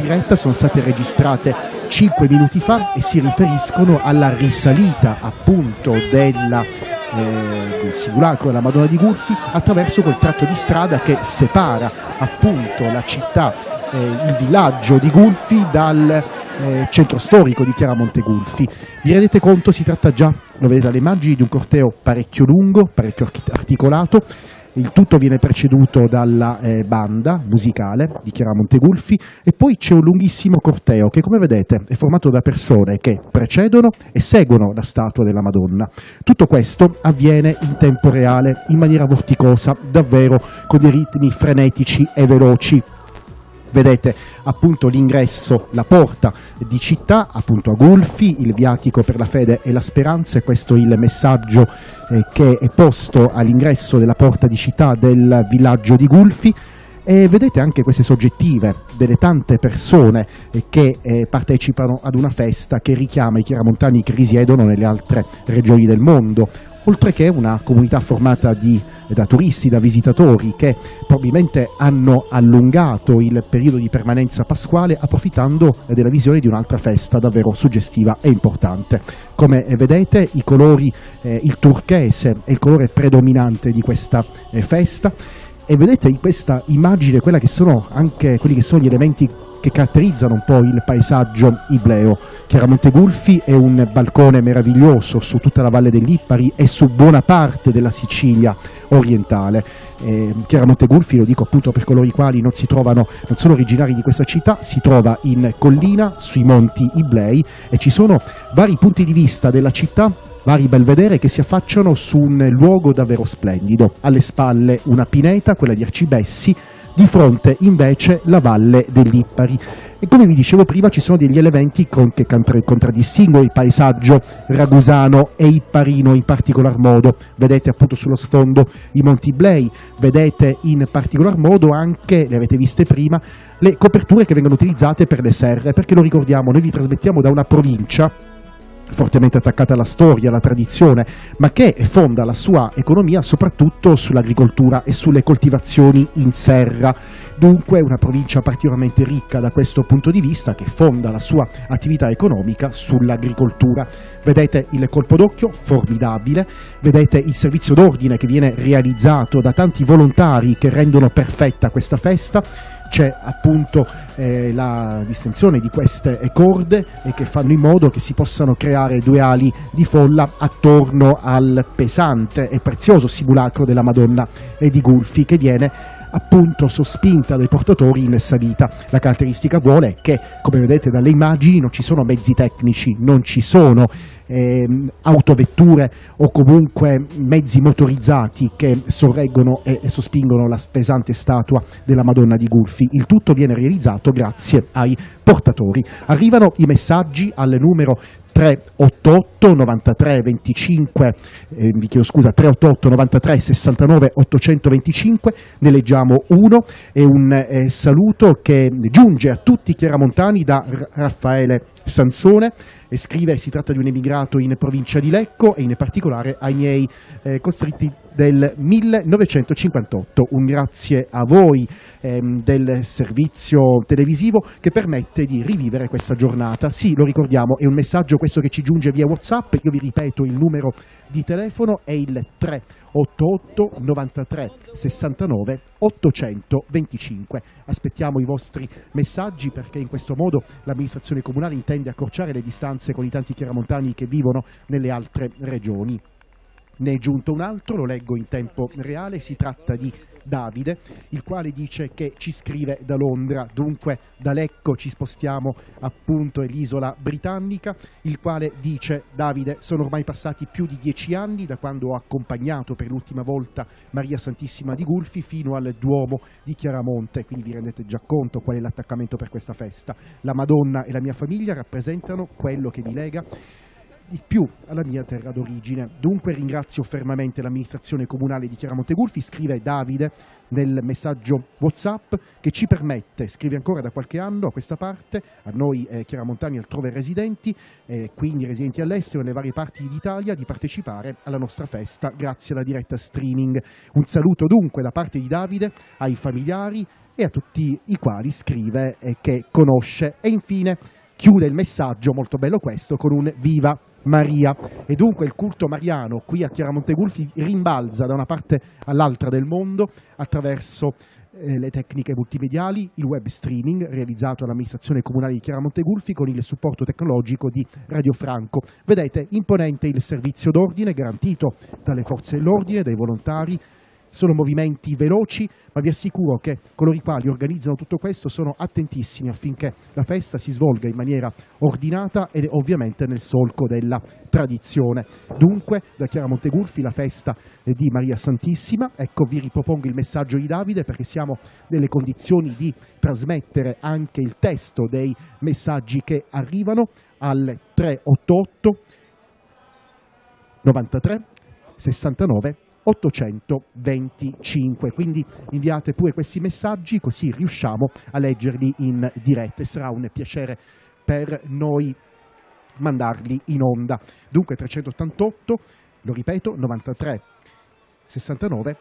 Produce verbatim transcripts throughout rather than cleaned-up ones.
diretta sono state registrate cinque minuti fa e si riferiscono alla risalita appunto della, eh, del simulacro della Madonna di Gulfi attraverso quel tratto di strada che separa appunto la città, eh, il villaggio di Gulfi dal eh, centro storico di Chiaramonte Gulfi. Vi rendete conto, si tratta già, lo vedete dalle immagini, di un corteo parecchio lungo, parecchio articolato. Il tutto viene preceduto dalla eh, banda musicale di Chiaramonte Gulfi e poi c'è un lunghissimo corteo che, come vedete, è formato da persone che precedono e seguono la statua della Madonna. Tutto questo avviene in tempo reale, in maniera vorticosa, davvero con dei ritmi frenetici e veloci. Vedete appunto l'ingresso, la porta di città, appunto a Gulfi, il viatico per la fede e la speranza, e questo è il messaggio eh, che è posto all'ingresso della porta di città del villaggio di Gulfi. E vedete anche queste soggettive delle tante persone eh, che eh, partecipano ad una festa che richiama i chiaramontani che risiedono nelle altre regioni del mondo, oltre che una comunità formata di, da turisti, da visitatori che probabilmente hanno allungato il periodo di permanenza pasquale approfittando della visione di un'altra festa davvero suggestiva e importante. Come vedete i colori, eh, il turchese è il colore predominante di questa eh, festa. E vedete in questa immagine quella che sono anche quelli che sono gli elementi che caratterizzano un po' il paesaggio ibleo. Chiaramonte Gulfi è un balcone meraviglioso su tutta la valle del Lipari e su buona parte della Sicilia orientale. Eh, Chiaramonte Gulfi, lo dico appunto per coloro i quali non si trovano, non sono originari di questa città, si trova in collina sui monti Iblei e ci sono vari punti di vista della città, vari belvedere che si affacciano su un luogo davvero splendido. Alle spalle una pineta, quella di Arcibessi, di fronte invece la valle del Lipari. E come vi dicevo prima ci sono degli elementi con, che contraddistinguono il paesaggio ragusano e ipparino in particolar modo. Vedete appunto sullo sfondo i Monti Iblei, vedete in particolar modo anche, le avete viste prima, le coperture che vengono utilizzate per le serre, perché lo ricordiamo, noi vi trasmettiamo da una provincia fortemente attaccata alla storia, alla tradizione, ma che fonda la sua economia soprattutto sull'agricoltura e sulle coltivazioni in serra. Dunque una provincia particolarmente ricca da questo punto di vista, che fonda la sua attività economica sull'agricoltura. Vedete il colpo d'occhio formidabile, vedete il servizio d'ordine che viene realizzato da tanti volontari che rendono perfetta questa festa. C'è appunto eh, la distensione di queste corde e che fanno in modo che si possano creare due ali di folla attorno al pesante e prezioso simulacro della Madonna e di Gulfi, che viene appunto sospinta dai portatori in salita. La caratteristica vuole che, come vedete dalle immagini, non ci sono mezzi tecnici, non ci sono eh, autovetture o comunque mezzi motorizzati che sorreggono e, e sospingono la pesante statua della Madonna di Gulfi. Il tutto viene realizzato grazie ai portatori. Arrivano i messaggi al numero tre otto otto novantatré venticinque, eh, vi chiedo scusa, tre otto otto novantatré sessantanove ottocentoventicinque, ne leggiamo uno, è un eh, saluto che giunge a tutti i chiaramontani da R- Raffaele Sansone, e scrive: si tratta di un emigrato in provincia di Lecco e in particolare ai miei eh, costretti del millenovecentocinquantotto. Un grazie a voi ehm, del servizio televisivo che permette di rivivere questa giornata. Sì, lo ricordiamo, è un messaggio questo che ci giunge via WhatsApp. Io vi ripeto il numero di telefono, è il tre otto otto novantatré sessantanove ottocentoventicinque. Aspettiamo i vostri messaggi, perché in questo modo l'amministrazione comunale intende accorciare le distanze con i tanti chiaramontani che vivono nelle altre regioni. Ne è giunto un altro, lo leggo in tempo reale, si tratta di Davide, il quale dice che ci scrive da Londra, dunque da Lecco ci spostiamo appunto all'isola britannica, il quale dice: Davide, sono ormai passati più di dieci anni da quando ho accompagnato per l'ultima volta Maria Santissima di Gulfi fino al Duomo di Chiaramonte, quindi vi rendete già conto qual è l'attaccamento per questa festa. La Madonna e la mia famiglia rappresentano quello che mi lega di più alla mia terra d'origine. Dunque ringrazio fermamente l'amministrazione comunale di Chiaramonte Gulfi, scrive Davide nel messaggio WhatsApp, che ci permette, scrive ancora da qualche anno a questa parte, a noi eh, chiaramontani altrove residenti, eh, quindi residenti all'estero nelle varie parti d'Italia, di partecipare alla nostra festa grazie alla diretta streaming. Un saluto dunque da parte di Davide ai familiari e a tutti i quali scrive eh, che conosce. E infine chiude il messaggio, molto bello questo, con un Viva Maria. E dunque il culto mariano qui a Chiaramonte Gulfi rimbalza da una parte all'altra del mondo attraverso eh, le tecniche multimediali, il web streaming realizzato dall'amministrazione comunale di Chiaramonte Gulfi con il supporto tecnologico di Radio Franco. Vedete, imponente il servizio d'ordine garantito dalle forze dell'ordine, dai volontari. Sono movimenti veloci, ma vi assicuro che coloro i quali organizzano tutto questo sono attentissimi affinché la festa si svolga in maniera ordinata e ovviamente nel solco della tradizione. Dunque, da Chiaramonte Gulfi la festa di Maria Santissima. Ecco, vi ripropongo il messaggio di Davide perché siamo nelle condizioni di trasmettere anche il testo dei messaggi che arrivano al tre otto otto novantatré sessantanove ottocentoventicinque. Quindi inviate pure questi messaggi così riusciamo a leggerli in diretta e sarà un piacere per noi mandarli in onda. Dunque trecentottantotto, lo ripeto, novantatré sessantanove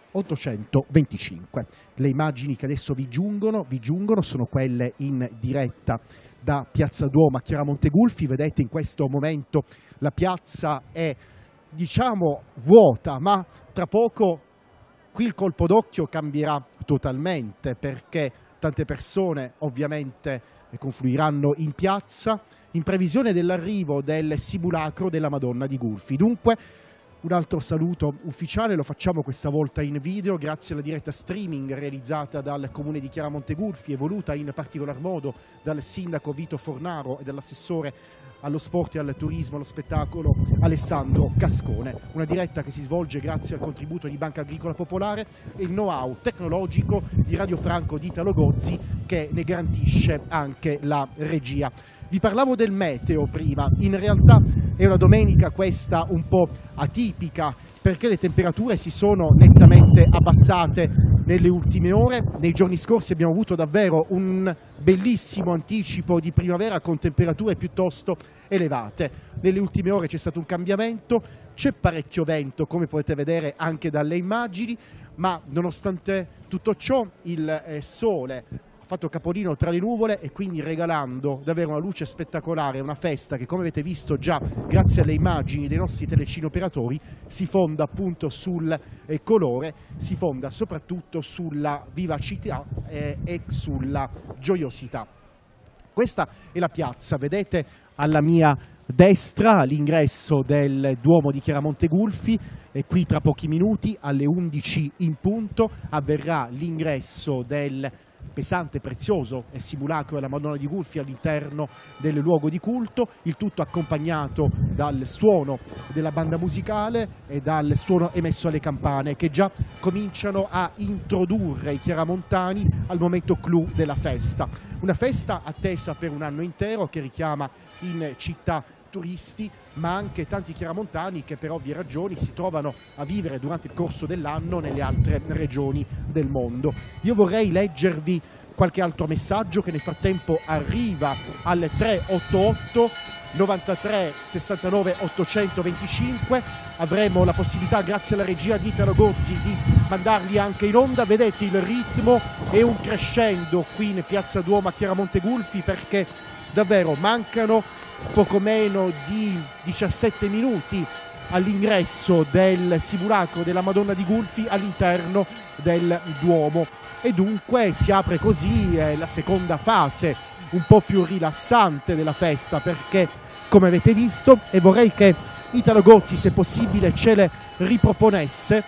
ottocentoventicinque. Le immagini che adesso vi giungono, vi giungono sono quelle in diretta da Piazza Duomo a Chiaramonte Gulfi. Vedete in questo momento la piazza è diciamo vuota, ma tra poco qui il colpo d'occhio cambierà totalmente perché tante persone ovviamente confluiranno in piazza in previsione dell'arrivo del simulacro della Madonna di Gulfi. Dunque un altro saluto ufficiale lo facciamo questa volta in video grazie alla diretta streaming realizzata dal Comune di Chiaramonte Gulfi e voluta in particolar modo dal sindaco Vito Fornaro e dall'assessore allo sport e al turismo, allo spettacolo Alessandro Cascone. Una diretta che si svolge grazie al contributo di Banca Agricola Popolare e il know-how tecnologico di Radio Franco di Italo Gozzi che ne garantisce anche la regia. Vi parlavo del meteo prima, in realtà è una domenica questa un po' atipica perché le temperature si sono nettamente abbassate nelle ultime ore. Nei giorni scorsi abbiamo avuto davvero un bellissimo anticipo di primavera con temperature piuttosto elevate. Nelle ultime ore c'è stato un cambiamento, c'è parecchio vento come potete vedere anche dalle immagini, ma nonostante tutto ciò il eh, sole fatto capolino tra le nuvole e quindi regalando davvero una luce spettacolare, una festa che come avete visto già grazie alle immagini dei nostri telecinoperatori si fonda appunto sul eh, colore, si fonda soprattutto sulla vivacità eh, e sulla gioiosità. Questa è la piazza, vedete alla mia destra l'ingresso del Duomo di Chiaramonte Gulfi e qui tra pochi minuti alle undici in punto avverrà l'ingresso del pesante, prezioso e simulacro della Madonna di Gulfi all'interno del luogo di culto, il tutto accompagnato dal suono della banda musicale e dal suono emesso alle campane che già cominciano a introdurre i chiaramontani al momento clou della festa. Una festa attesa per un anno intero che richiama in città turisti ma anche tanti chiaramontani che per ovvie ragioni si trovano a vivere durante il corso dell'anno nelle altre regioni del mondo. Io vorrei leggervi qualche altro messaggio che nel frattempo arriva al tre otto otto novantatré sessantanove ottocentoventicinque. Avremo la possibilità grazie alla regia di Italo Gozzi di mandarli anche in onda. Vedete il ritmo è un crescendo qui in Piazza Duomo a Chiaramonte Gulfi perché davvero mancano poco meno di diciassette minuti all'ingresso del simulacro della Madonna di Gulfi all'interno del Duomo e dunque si apre così eh, la seconda fase un po' più rilassante della festa perché come avete visto e vorrei che Italo Gozzi se possibile ce le riproponesse,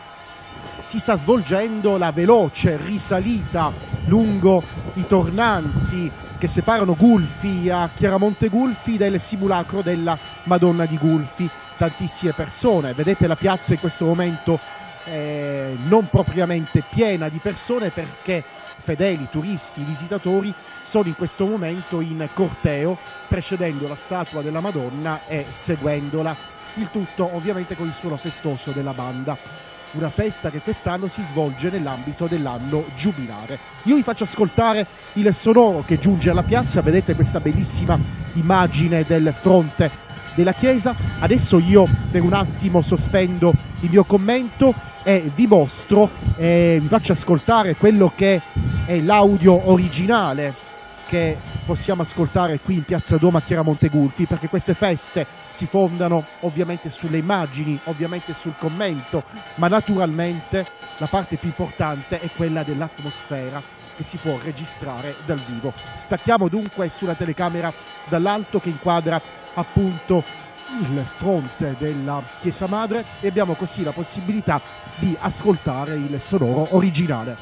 si sta svolgendo la veloce risalita lungo i tornanti che separano Gulfi a Chiaramonte Gulfi del simulacro della Madonna di Gulfi. Tantissime persone, vedete la piazza in questo momento eh, non propriamente piena di persone perché fedeli, turisti, visitatori sono in questo momento in corteo precedendo la statua della Madonna e seguendola, il tutto ovviamente con il suono festoso della banda. Una festa che quest'anno si svolge nell'ambito dell'anno giubilare. Io vi faccio ascoltare il sonoro che giunge alla piazza, vedete questa bellissima immagine del fronte della chiesa. Adesso io per un attimo sospendo il mio commento e vi mostro, eh, vi faccio ascoltare quello che è l'audio originale che possiamo ascoltare qui in Piazza Duomo a Chiaramonte Gulfi, perché queste feste si fondano ovviamente sulle immagini, ovviamente sul commento, ma naturalmente la parte più importante è quella dell'atmosfera che si può registrare dal vivo. Stacchiamo dunque sulla telecamera dall'alto che inquadra appunto il fronte della Chiesa Madre e abbiamo così la possibilità di ascoltare il sonoro originale.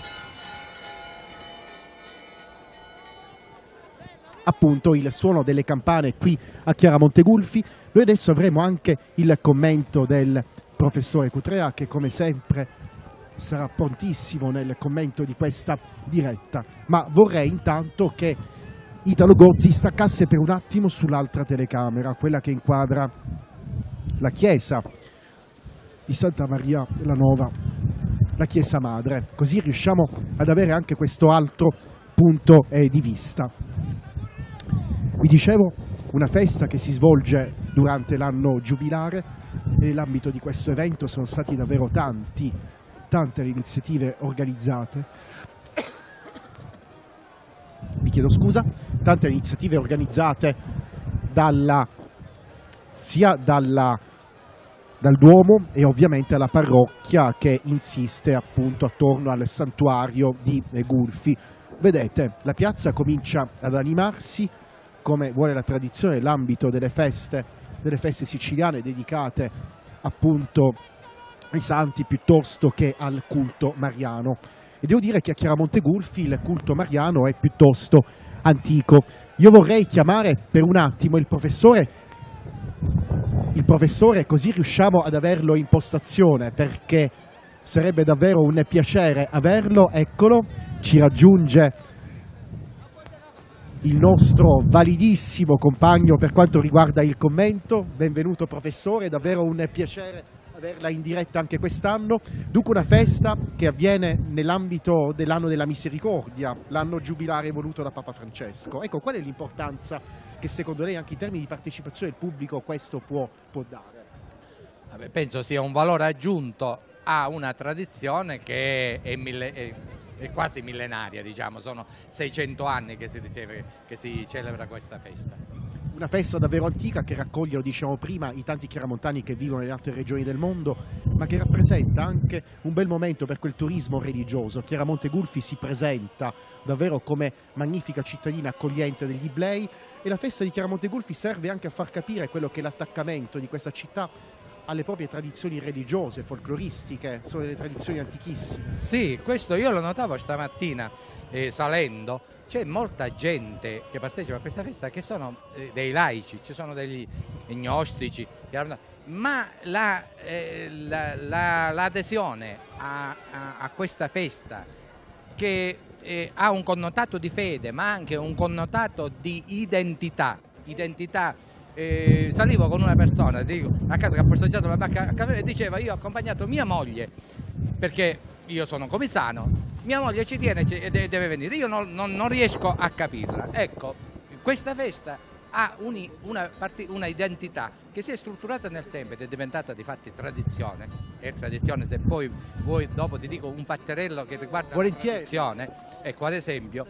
Appunto il suono delle campane qui a Chiaramonte Gulfi. Noi adesso avremo anche il commento del professore Cutrea, che come sempre sarà prontissimo nel commento di questa diretta, ma vorrei intanto che Italo Gozzi staccasse per un attimo sull'altra telecamera, quella che inquadra la chiesa di Santa Maria la Nova, la Chiesa Madre, così riusciamo ad avere anche questo altro punto eh, di vista. Vi dicevo, una festa che si svolge durante l'anno giubilare e nell'ambito di questo evento sono stati davvero tanti, tante le iniziative organizzate. Vi chiedo scusa, tante le iniziative organizzate dalla, sia dalla, dal Duomo e ovviamente alla parrocchia che insiste appunto attorno al santuario di Gulfi. Vedete, la piazza comincia ad animarsi, come vuole la tradizione, l'ambito delle feste, delle feste siciliane dedicate appunto ai santi piuttosto che al culto mariano. E devo dire che a Chiaramonte Gulfi il culto mariano è piuttosto antico. Io vorrei chiamare per un attimo il professore, il professore così riusciamo ad averlo in postazione, perché sarebbe davvero un piacere averlo. Eccolo, ci raggiunge il nostro validissimo compagno per quanto riguarda il commento. Benvenuto professore, è davvero un piacere averla in diretta anche quest'anno. Dunque una festa che avviene nell'ambito dell'anno della misericordia, l'anno giubilare voluto da Papa Francesco. Ecco, qual è l'importanza che secondo lei anche in termini di partecipazione del pubblico questo può, può dare? Vabbè, penso sia un valore aggiunto a una tradizione che è, mille, è, è quasi millenaria, diciamo, sono seicento anni che si, riceve, che si celebra questa festa. Una festa davvero antica che raccoglie, lo dicevamo prima, i tanti chiaramontani che vivono in altre regioni del mondo, ma che rappresenta anche un bel momento per quel turismo religioso. Chiaramonte Gulfi si presenta davvero come magnifica cittadina accogliente degli Iblei e la festa di Chiaramonte Gulfi serve anche a far capire quello che è l'attaccamento di questa città alle proprie tradizioni religiose, folcloristiche, sono delle tradizioni antichissime. Sì, questo io lo notavo stamattina eh, salendo, c'è molta gente che partecipa a questa festa che sono eh, dei laici, ci sono degli gnostici, ma la, eh, la, la, l'adesione a, a, a questa festa che eh, ha un connotato di fede ma anche un connotato di identità, identità Eh, salivo con una persona, dico, a caso che ha posteggiato la barca e diceva: io ho accompagnato mia moglie perché io sono comisano, mia moglie ci tiene e deve venire, io non, non, non riesco a capirla. Ecco, questa festa ha uni, una, una identità che si è strutturata nel tempo ed è diventata di fatti tradizione. È tradizione, se poi vuoi dopo ti dico un fatterello che riguarda Volentieri. la tradizione. Ecco, ad esempio,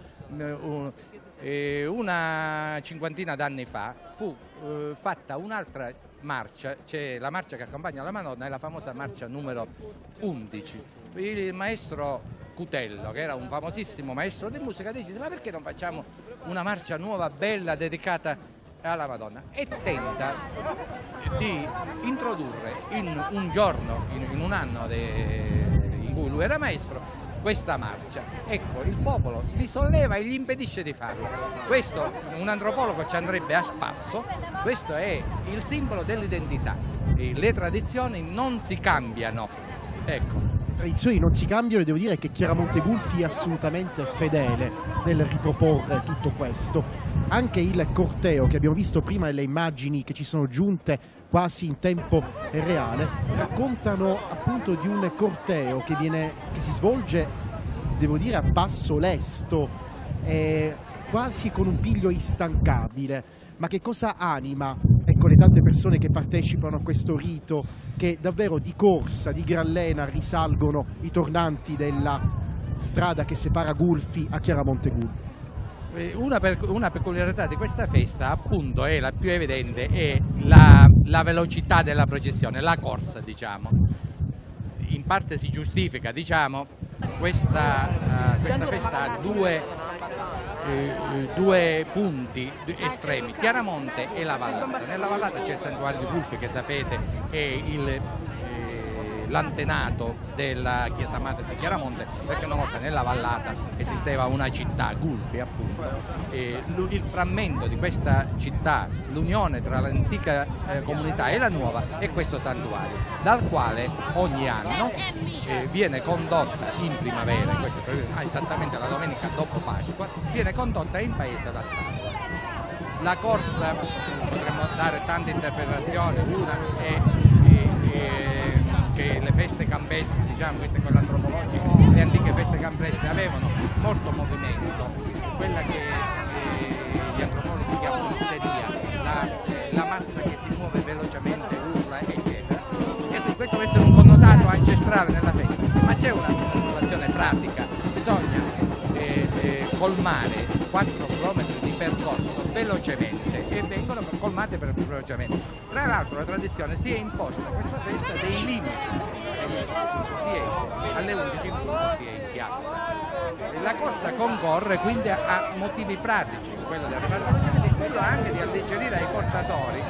una cinquantina d'anni fa fu eh, fatta un'altra marcia, c'è la marcia che accompagna la Madonna, è la famosa marcia numero undici. Il maestro Cutello, che era un famosissimo maestro di musica, dice: ma perché non facciamo una marcia nuova, bella, dedicata alla Madonna? E tenta di introdurre in un giorno, in, in un anno de, in cui lui era maestro, questa marcia. Ecco, il popolo si solleva e gli impedisce di farlo. Questo un antropologo ci andrebbe a spasso. Questo è il simbolo dell'identità. Le tradizioni non si cambiano. Ecco. Le tradizioni non si cambiano e devo dire che Chiaramonte Gulfi è assolutamente fedele nel riproporre tutto questo. Anche il corteo che abbiamo visto prima nelle immagini che ci sono giunte quasi in tempo reale raccontano appunto di un corteo che, viene, che si svolge, devo dire, a passo lesto, eh, quasi con un piglio instancabile. Ma che cosa anima, ecco, le tante persone che partecipano a questo rito, che davvero di corsa, di gran lena risalgono i tornanti della strada che separa Gulfi a Chiaramonte Gulfi? Una, per, una peculiarità di questa festa, appunto, è la più evidente, è la, la velocità della processione, la corsa, diciamo. In parte si giustifica, diciamo, questa, uh, questa festa ha due, uh, due punti estremi, Chiaramonte e la Vallata. Nella Vallata c'è il santuario di Gulfi, che sapete è il l'antenato della chiesa madre di Chiaramonte, perché una volta nella Vallata esisteva una città, Gulfi appunto, e il frammento di questa città, l'unione tra l'antica eh, comunità e la nuova, è questo santuario, dal quale ogni anno eh, viene condotta in primavera, questo è esattamente la domenica dopo Pasqua, viene condotta in paese la statua. La corsa, potremmo dare tante interpretazioni, una è, è, è che le feste campestre, diciamo, queste con l'antropologica, le antiche feste campestre avevano molto movimento, quella che eh, gli antropologi chiamano isteria, la, eh, la massa che si muove velocemente, urla, eccetera. E questo può essere un connotato ancestrale nella festa, ma c'è una situazione pratica, bisogna eh, eh, colmare quattro chilometri di percorso velocemente e vengono colmate per velocemente. Tra l'altro la tradizione si è imposta a questa festa dei limiti, si esce alle undici in punto, si è in piazza. La corsa concorre quindi a motivi pratici, quello di arrivare velocemente e quello anche di alleggerire ai portatori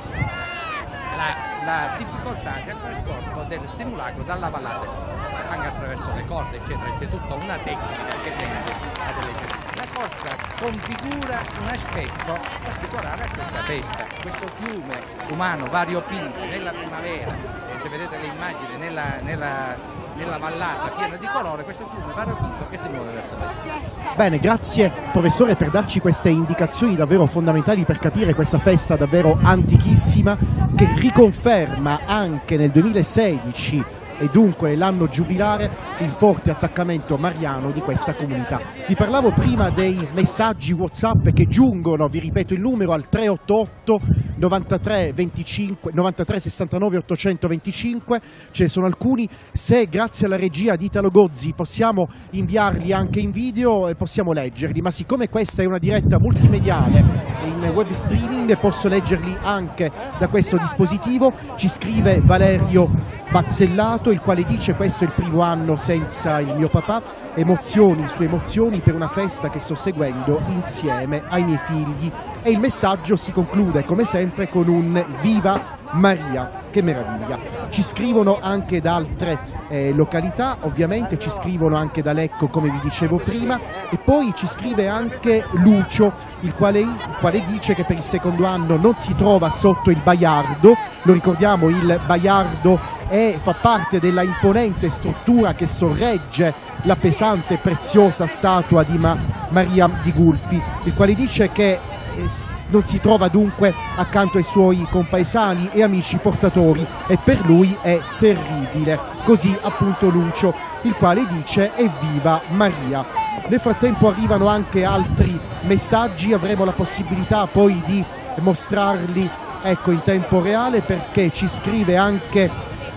la, la difficoltà del trasporto del simulacro dalla Vallata anche attraverso le corde, eccetera. C'è tutta una tecnica che tende ad alleggerire. La corsa configura un aspetto particolare a questa festa, questo fiume umano variopinto nella primavera, e se vedete le immagini nella, nella, nella Vallata piena di colore, questo fiume variopinto che si muove verso la città. Bene, grazie professore per darci queste indicazioni davvero fondamentali per capire questa festa davvero antichissima, che riconferma anche nel duemilasedici e dunque l'anno giubilare il forte attaccamento mariano di questa comunità. Vi parlavo prima dei messaggi WhatsApp che giungono, vi ripeto il numero, al tre otto otto novantatré venticinque novantatré sessantanove ottocentoventicinque, ce ne sono alcuni. Se grazie alla regia di Italo Gozzi possiamo inviarli anche in video e possiamo leggerli, ma siccome questa è una diretta multimediale in web streaming posso leggerli anche da questo dispositivo. Ci scrive Valerio Bazzellato, il quale dice: questo è il primo anno senza il mio papà, emozioni su emozioni per una festa che sto seguendo insieme ai miei figli. E il messaggio si conclude come sempre con un viva Maria, che meraviglia. Ci scrivono anche da altre eh, località, ovviamente ci scrivono anche da Lecco, come vi dicevo prima, e poi ci scrive anche Lucio, il quale, il quale dice che per il secondo anno non si trova sotto il Baiardo. Lo ricordiamo, il Baiardo è, fa parte della imponente struttura che sorregge la pesante e preziosa statua di Ma Maria di Gulfi, il quale dice che non si trova dunque accanto ai suoi compaesani e amici portatori e per lui è terribile. Così appunto Lucio, il quale dice: evviva Maria. Nel frattempo arrivano anche altri messaggi, avremo la possibilità poi di mostrarli, ecco, in tempo reale, perché ci scrive anche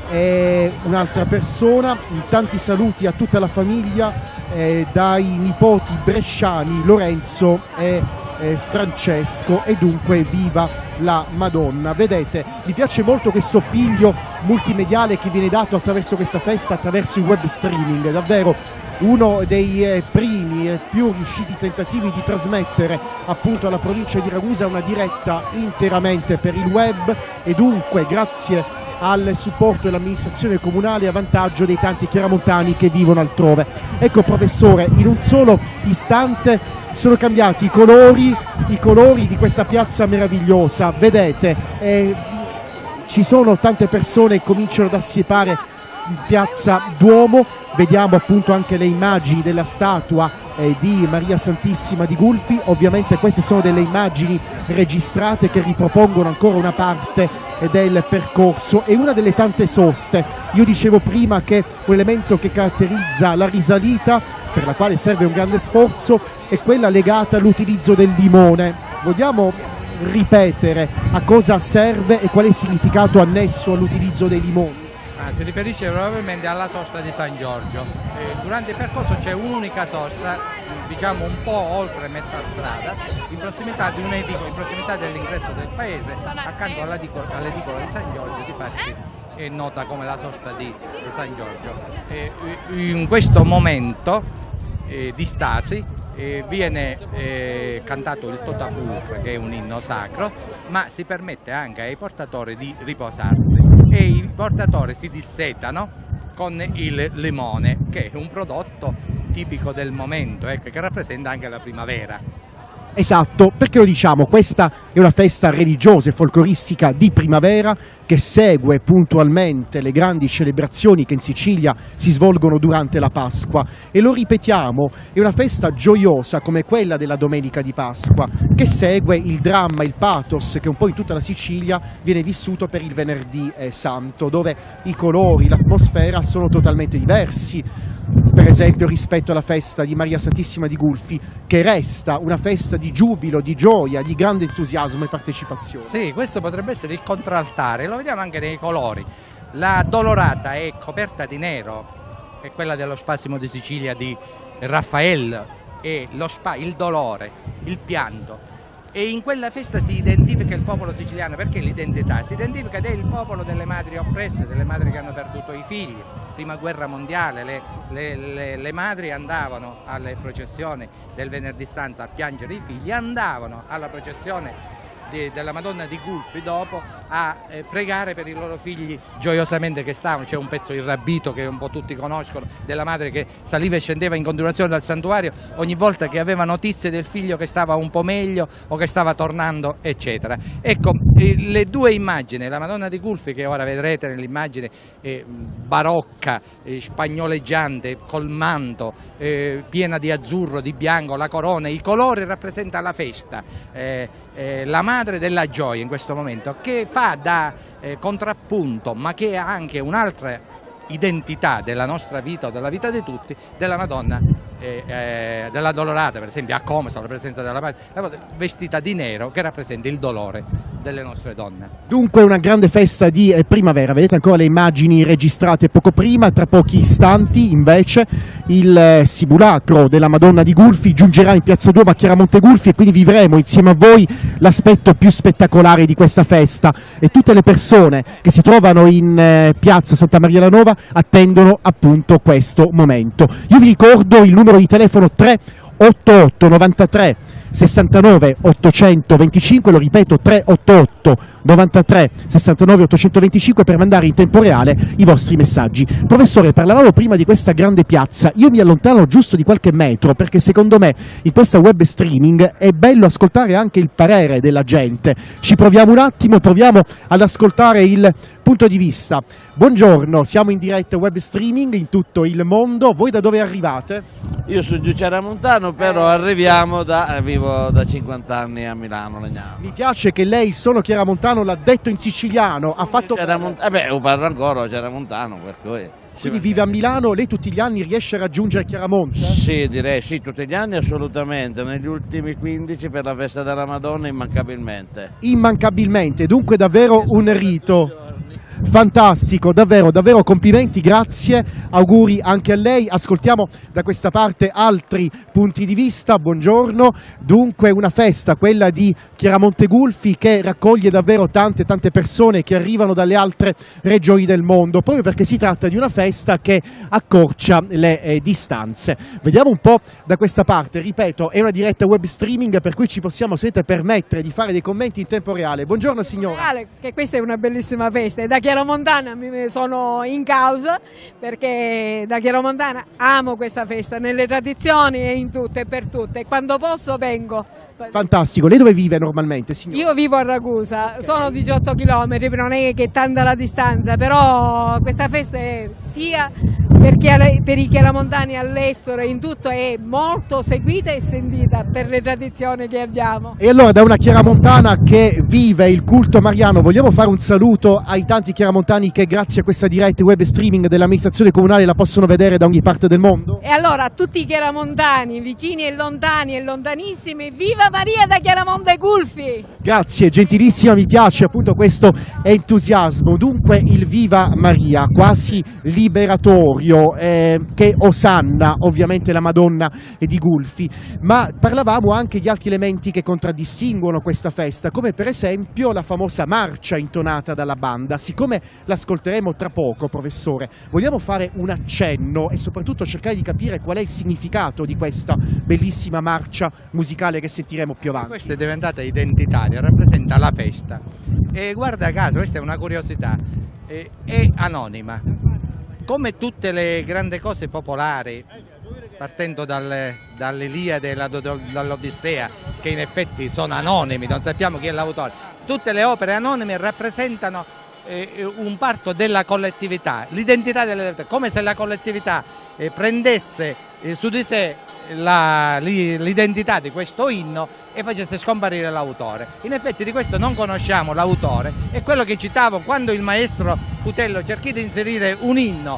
eh, un'altra persona. Tanti saluti a tutta la famiglia, eh, dai nipoti bresciani Lorenzo e Eh, Francesco, e dunque viva la Madonna. Vedete, mi piace molto questo piglio multimediale che viene dato attraverso questa festa, attraverso il web streaming, davvero uno dei eh, primi e più riusciti tentativi di trasmettere appunto alla provincia di Ragusa una diretta interamente per il web, e dunque grazie al supporto dell'amministrazione comunale a vantaggio dei tanti chiaramontani che vivono altrove. Ecco professore, in un solo istante sono cambiati i colori, i colori di questa piazza meravigliosa. Vedete, eh, ci sono tante persone che cominciano ad assiepare in piazza Duomo, vediamo appunto anche le immagini della statua eh, di Maria Santissima di Gulfi. Ovviamente queste sono delle immagini registrate che ripropongono ancora una parte eh, del percorso e una delle tante soste. Io dicevo prima che un elemento che caratterizza la risalita, per la quale serve un grande sforzo, è quella legata all'utilizzo del limone. Vogliamo ripetere a cosa serve e qual è il significato annesso all'utilizzo dei limoni? Ah, si riferisce probabilmente alla sosta di San Giorgio. Eh, durante il percorso c'è un'unica sosta, diciamo un po' oltre metà strada, in prossimità di un edico, in prossimità dell'ingresso del paese, accanto all'edicola di San Giorgio, difatti è nota come la sosta di San Giorgio. Eh, in questo momento eh, di stasi Eh, viene eh, cantato il Totabur, che è un inno sacro, ma si permette anche ai portatori di riposarsi e i portatori si dissetano con il limone, che è un prodotto tipico del momento, ecco, che rappresenta anche la primavera. Esatto, perché lo diciamo, questa è una festa religiosa e folcloristica di primavera che segue puntualmente le grandi celebrazioni che in Sicilia si svolgono durante la Pasqua, e lo ripetiamo, è una festa gioiosa come quella della Domenica di Pasqua, che segue il dramma, il pathos che un po' in tutta la Sicilia viene vissuto per il Venerdì eh, Santo, dove i colori, l'atmosfera sono totalmente diversi. Per esempio rispetto alla festa di Maria Santissima di Gulfi, che resta una festa di giubilo, di gioia, di grande entusiasmo e partecipazione. Sì, questo potrebbe essere il contraltare, lo vediamo anche nei colori. La Dolorata è coperta di nero, è quella dello Spasimo di Sicilia di Raffaello, e lo spa, il dolore, il pianto. E in quella festa si identifica il popolo siciliano. Perché l'identità? Si identifica ed è il popolo delle madri oppresse, delle madri che hanno perduto i figli. Prima guerra mondiale le, le, le, le madri andavano alle processioni del Venerdì Santo a piangere i figli, andavano alla processione di, della Madonna di Gulfi dopo a eh, pregare per i loro figli gioiosamente che stavano. C'è un pezzo Il Rabbito che un po' tutti conoscono, della madre che saliva e scendeva in continuazione dal santuario ogni volta che aveva notizie del figlio che stava un po' meglio o che stava tornando, eccetera. Ecco, eh, le due immagini, la Madonna di Gulfi, che ora vedrete nell'immagine eh, barocca, eh, spagnoleggiante, col manto, eh, piena di azzurro, di bianco, la corona, i colori rappresenta la festa, eh, eh, la madre della gioia in questo momento, che fa da eh, contrappunto, ma che ha anche un'altra identità della nostra vita o della vita di tutti, della Madonna eh, eh, della Dolorata, per esempio a Comeso, la presenza della Madonna vestita di nero, che rappresenta il dolore delle nostre donne. Dunque una grande festa di eh, primavera, vedete ancora le immagini registrate poco prima. Tra pochi istanti invece il eh, simulacro della Madonna di Gulfi giungerà in Piazza Duomo a Chiaramonte Gulfi, e quindi vivremo insieme a voi l'aspetto più spettacolare di questa festa, e tutte le persone che si trovano in eh, Piazza Santa Maria la Nova attendono appunto questo momento. Io vi ricordo il numero di telefono tre otto otto novantatré sessantanove ottocentoventicinque, lo ripeto tre otto otto novantatré sessantanove ottocentoventicinque, per mandare in tempo reale i vostri messaggi. Professore, parlavamo prima di questa grande piazza, io mi allontano giusto di qualche metro perché secondo me in questa web streaming è bello ascoltare anche il parere della gente. Ci proviamo un attimo, proviamo ad ascoltare il punto di vista. Buongiorno, siamo in diretta web streaming in tutto il mondo. Voi da dove arrivate? Io sono giù Chiaramontano, però eh. arriviamo da, vivo da cinquanta anni a Milano, Legnano. Mi piace che lei, il sono chiaramontano, l'ha detto in siciliano, ha fatto... Eh beh, io parlo ancora chiaramontano, per cui... Quindi vive a Milano, lei tutti gli anni riesce a raggiungere Chiaramonte? Sì, direi sì, tutti gli anni assolutamente, negli ultimi quindici per la festa della Madonna immancabilmente. Immancabilmente, dunque davvero un rito. Fantastico, davvero, davvero complimenti, grazie, auguri anche a lei. Ascoltiamo da questa parte altri punti di vista. Buongiorno. Dunque una festa, quella di Chiaramonte Gulfi, che raccoglie davvero tante tante persone che arrivano dalle altre regioni del mondo, proprio perché si tratta di una festa che accorcia le eh, distanze. Vediamo un po' da questa parte, ripeto, è una diretta web streaming per cui ci possiamo se permettere di fare dei commenti in tempo reale. Buongiorno signora. Che questa è una bellissima festa, è da chiaramontana mi sono in causa, perché da chiaramontana amo questa festa, nelle tradizioni e in tutte e per tutte, e quando posso vengo. Fantastico. Lei dove vive normalmente, signora? Io vivo a Ragusa, okay. Sono diciotto chilometri, non è che è tanta la distanza, però questa festa è sia per, per i chiaramontani all'estero e in tutto è molto seguita e sentita per le tradizioni che abbiamo. E allora, da una chiaramontana che vive il culto mariano, vogliamo fare un saluto ai tanti chiaramontani che grazie a questa diretta web streaming dell'amministrazione comunale la possono vedere da ogni parte del mondo? E allora a tutti i chiaramontani, vicini e lontani e lontanissimi, viva Maria da Chiaramonte Gulfi! Grazie, gentilissima, mi piace appunto questo entusiasmo. Dunque il Viva Maria, quasi liberatorio, eh, che osanna ovviamente la Madonna di Gulfi, ma parlavamo anche di altri elementi che contraddistinguono questa festa, come per esempio la famosa marcia intonata dalla banda. Siccome l'ascolteremo tra poco, professore, vogliamo fare un accenno e soprattutto cercare di capire qual è il significato di questa bellissima marcia musicale che sentiremo più avanti. Questa è diventata identitaria, rappresenta la festa e guarda caso, questa è una curiosità, è, è anonima, come tutte le grandi cose popolari, partendo dal, dall'Iliade e dall'Odissea, che in effetti sono anonimi, non sappiamo chi è l'autore. Tutte le opere anonime rappresentano eh, un parto della collettività, l'identità della collettività, come se la collettività eh, prendesse eh, su di sé l'identità di questo inno e facesse scomparire l'autore. In effetti di questo non conosciamo l'autore, è quello che citavo quando il maestro Putello cercò di inserire un inno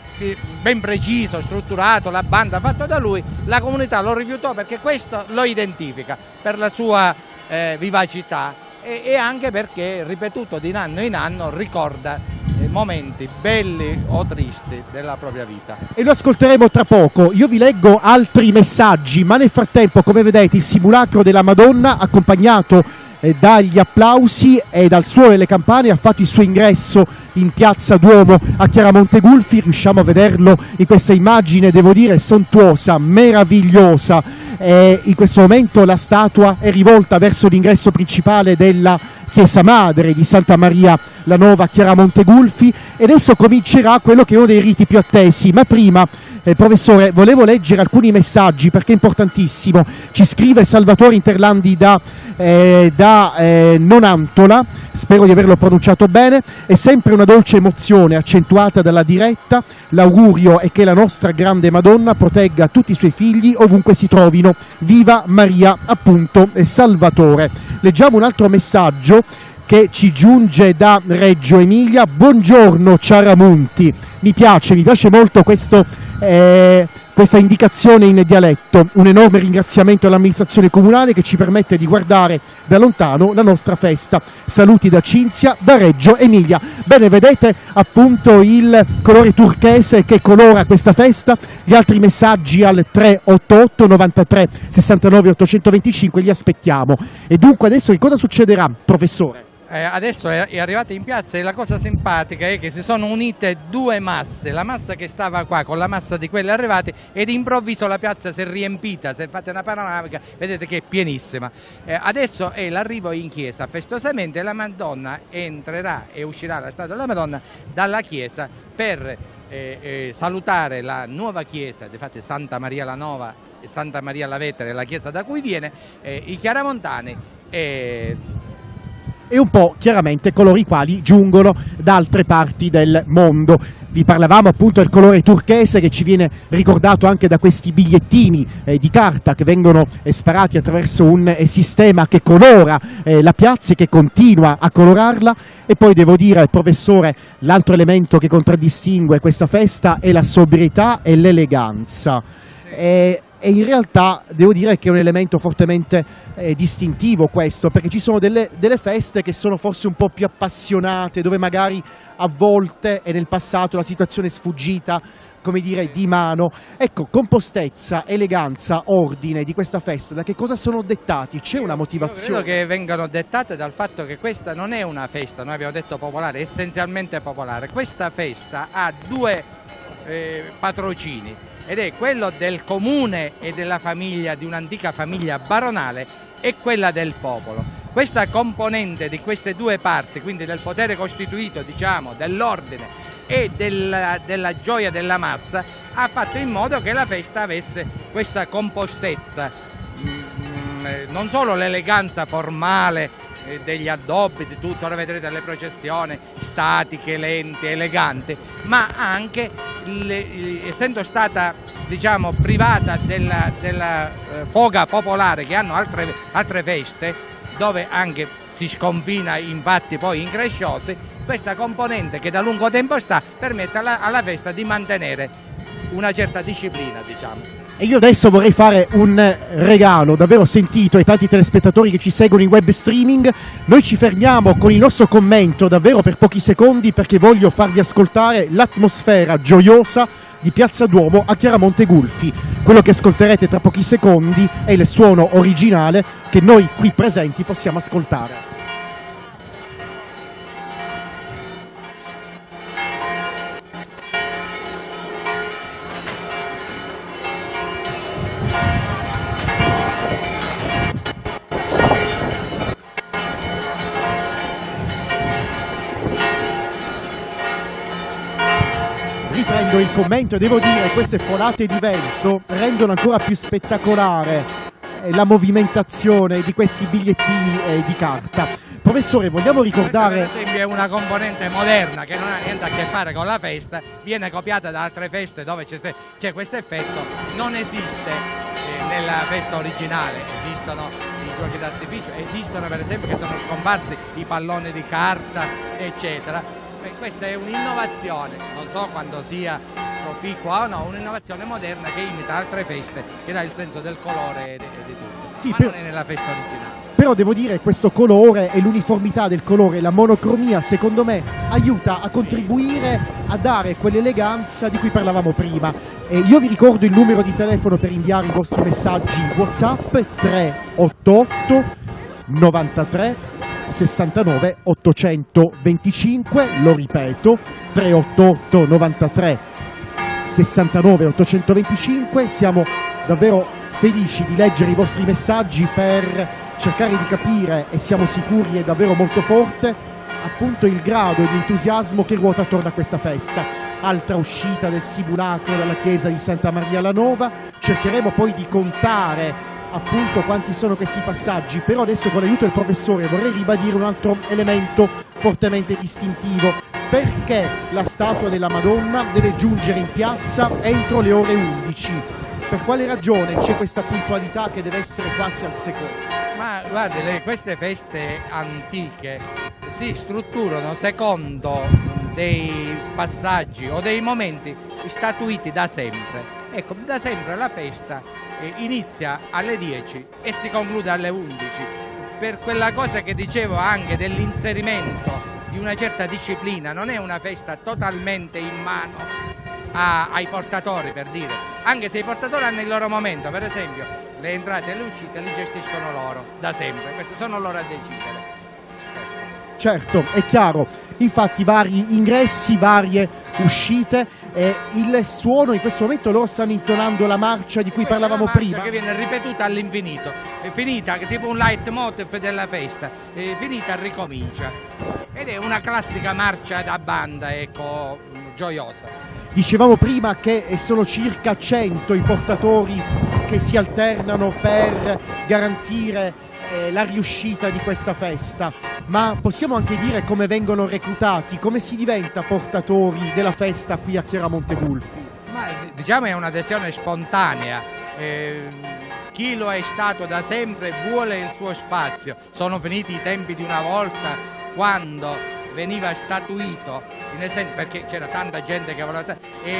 ben preciso, strutturato, la banda fatta da lui, la comunità lo rifiutò perché questo lo identifica per la sua eh, vivacità e, e anche perché ripetuto di anno in anno ricorda momenti belli o tristi della propria vita. E lo ascolteremo tra poco. Io vi leggo altri messaggi, ma nel frattempo, come vedete, il simulacro della Madonna, accompagnato eh, dagli applausi e dal suono delle campane, ha fatto il suo ingresso in piazza Duomo a Chiaramonte Gulfi. Riusciamo a vederlo in questa immagine, devo dire, sontuosa, meravigliosa. Eh, in questo momento la statua è rivolta verso l'ingresso principale della Chiesa Madre di Santa Maria la Nova a Chiaramonte Gulfi, e adesso comincerà quello che è uno dei riti più attesi. Ma prima, eh, professore, volevo leggere alcuni messaggi perché è importantissimo. Ci scrive Salvatore Interlandi da, eh, da eh, Nonantola, spero di averlo pronunciato bene. È sempre una dolce emozione accentuata dalla diretta. L'augurio è che la nostra grande Madonna protegga tutti i suoi figli ovunque si trovino. Viva Maria, appunto, e Salvatore. Leggiamo un altro messaggio che ci giunge da Reggio Emilia. Buongiorno Ciaramonti, mi piace, mi piace molto questo, eh, questa indicazione in dialetto. Un enorme ringraziamento all'amministrazione comunale che ci permette di guardare da lontano la nostra festa. Saluti da Cinzia, da Reggio Emilia. Bene, vedete appunto il colore turchese che colora questa festa. Gli altri messaggi al tre otto otto novantatré sessantanove ottocentoventicinque li aspettiamo. E dunque adesso che cosa succederà, professore? Eh, adesso è, è arrivata in piazza e la cosa simpatica è che si sono unite due masse, la massa che stava qua con la massa di quelle arrivate, ed improvviso la piazza si è riempita. Se fate una panoramica vedete che è pienissima. Eh, adesso è l'arrivo in chiesa, festosamente la Madonna entrerà e uscirà la statua della Madonna dalla chiesa per eh, eh, salutare la nuova chiesa, infatti Santa Maria la Nova e Santa Maria la Vetere, la chiesa da cui viene, eh, i chiaramontani e... e un po' chiaramente coloro i quali giungono da altre parti del mondo. Vi parlavamo appunto del colore turchese che ci viene ricordato anche da questi bigliettini eh, di carta che vengono eh, sparati attraverso un eh, sistema che colora eh, la piazza e che continua a colorarla. E poi devo dire, professore, l'altro elemento che contraddistingue questa festa è la sobrietà e l'eleganza. E, e in realtà devo dire che è un elemento fortemente eh, distintivo questo, perché ci sono delle, delle feste che sono forse un po' più appassionate, dove magari a volte e nel passato la situazione è sfuggita, come dire, di mano. Ecco, compostezza, eleganza, ordine di questa festa, da che cosa sono dettati? C'è una motivazione? Io credo che vengano dettate dal fatto che questa non è una festa, noi abbiamo detto popolare, è essenzialmente popolare. Questa festa ha due eh, patrocini, ed è quello del comune e della famiglia, di un'antica famiglia baronale, e quella del popolo. questa componente di queste due parti, quindi del potere costituito, diciamo, dell'ordine e della, della gioia della massa, ha fatto in modo che la festa avesse questa compostezza, non solo l'eleganza formale degli addobbi, di tutto, ora vedrete le processioni statiche, lente, eleganti, ma anche le, essendo stata, diciamo, privata della, della eh, foga popolare che hanno altre, altre feste, dove anche si sconfina infatti poi in cresciosi, questa componente che da lungo tempo sta permette alla, alla festa di mantenere una certa disciplina, diciamo. E io adesso vorrei fare un regalo davvero sentito ai tanti telespettatori che ci seguono in web streaming. Noi ci fermiamo con il nostro commento davvero per pochi secondi, perché voglio farvi ascoltare l'atmosfera gioiosa di Piazza Duomo a Chiaramonte Gulfi. Quello che ascolterete tra pochi secondi è il suono originale che noi qui presenti possiamo ascoltare. Riprendo il commento e devo dire che queste folate di vento rendono ancora più spettacolare la movimentazione di questi bigliettini eh, di carta. Professore, vogliamo ricordare... Questa, per esempio, è una componente moderna che non ha niente a che fare con la festa, viene copiata da altre feste dove c'è questo effetto, non esiste eh, nella festa originale, esistono i giochi d'artificio, esistono per esempio che sono scomparsi i palloni di carta, eccetera. Questa è un'innovazione, non so quando sia proficua o no, un'innovazione moderna che imita altre feste, che dà il senso del colore e di, e di tutto, sì, ma per... non è nella festa originale. Però devo dire che questo colore e l'uniformità del colore, la monocromia, secondo me aiuta a contribuire a dare quell'eleganza di cui parlavamo prima. E io vi ricordo il numero di telefono per inviare i vostri messaggi WhatsApp: tre otto otto novantatré sessantanove ottocentoventicinque, lo ripeto, tre otto otto novantatré sessantanove ottocentoventicinque. Siamo davvero felici di leggere i vostri messaggi per cercare di capire, e siamo sicuri è davvero molto forte, appunto il grado di entusiasmo che ruota attorno a questa festa. Altra uscita del simulacro dalla chiesa di Santa Maria la Nova, cercheremo poi di contare appunto quanti sono questi passaggi, però adesso con l'aiuto del professore vorrei ribadire un altro elemento fortemente distintivo: perché la statua della Madonna deve giungere in piazza entro le ore undici? Per quale ragione c'è questa puntualità che deve essere quasi al secondo? Ma guardi, le, queste feste antiche si strutturano secondo dei passaggi o dei momenti statuiti da sempre. Ecco, da sempre la festa eh, inizia alle dieci e si conclude alle undici, per quella cosa che dicevo anche dell'inserimento di una certa disciplina. Non è una festa totalmente in mano a, ai portatori, per dire, anche se i portatori hanno il loro momento, per esempio le entrate e le uscite li gestiscono loro da sempre, questi sono loro a decidere. Ecco. Certo, è chiaro, infatti vari ingressi, varie uscite, e il suono in questo momento loro stanno intonando la marcia di cui Questa parlavamo è una prima, che viene ripetuta all'infinito, è finita, tipo un leitmotiv della festa, è finita, ricomincia, ed è una classica marcia da banda, ecco, gioiosa. Dicevamo prima che sono circa cento i portatori che si alternano per garantire eh, la riuscita di questa festa, ma possiamo anche dire come vengono reclutati, come si diventa portatori della festa qui a Chiaramonte Gulfi? Ma diciamo è un'adesione spontanea, eh, chi lo è stato da sempre vuole il suo spazio. Sono finiti i tempi di una volta quando veniva statuito, in esempio, perché c'era tanta gente che voleva, e,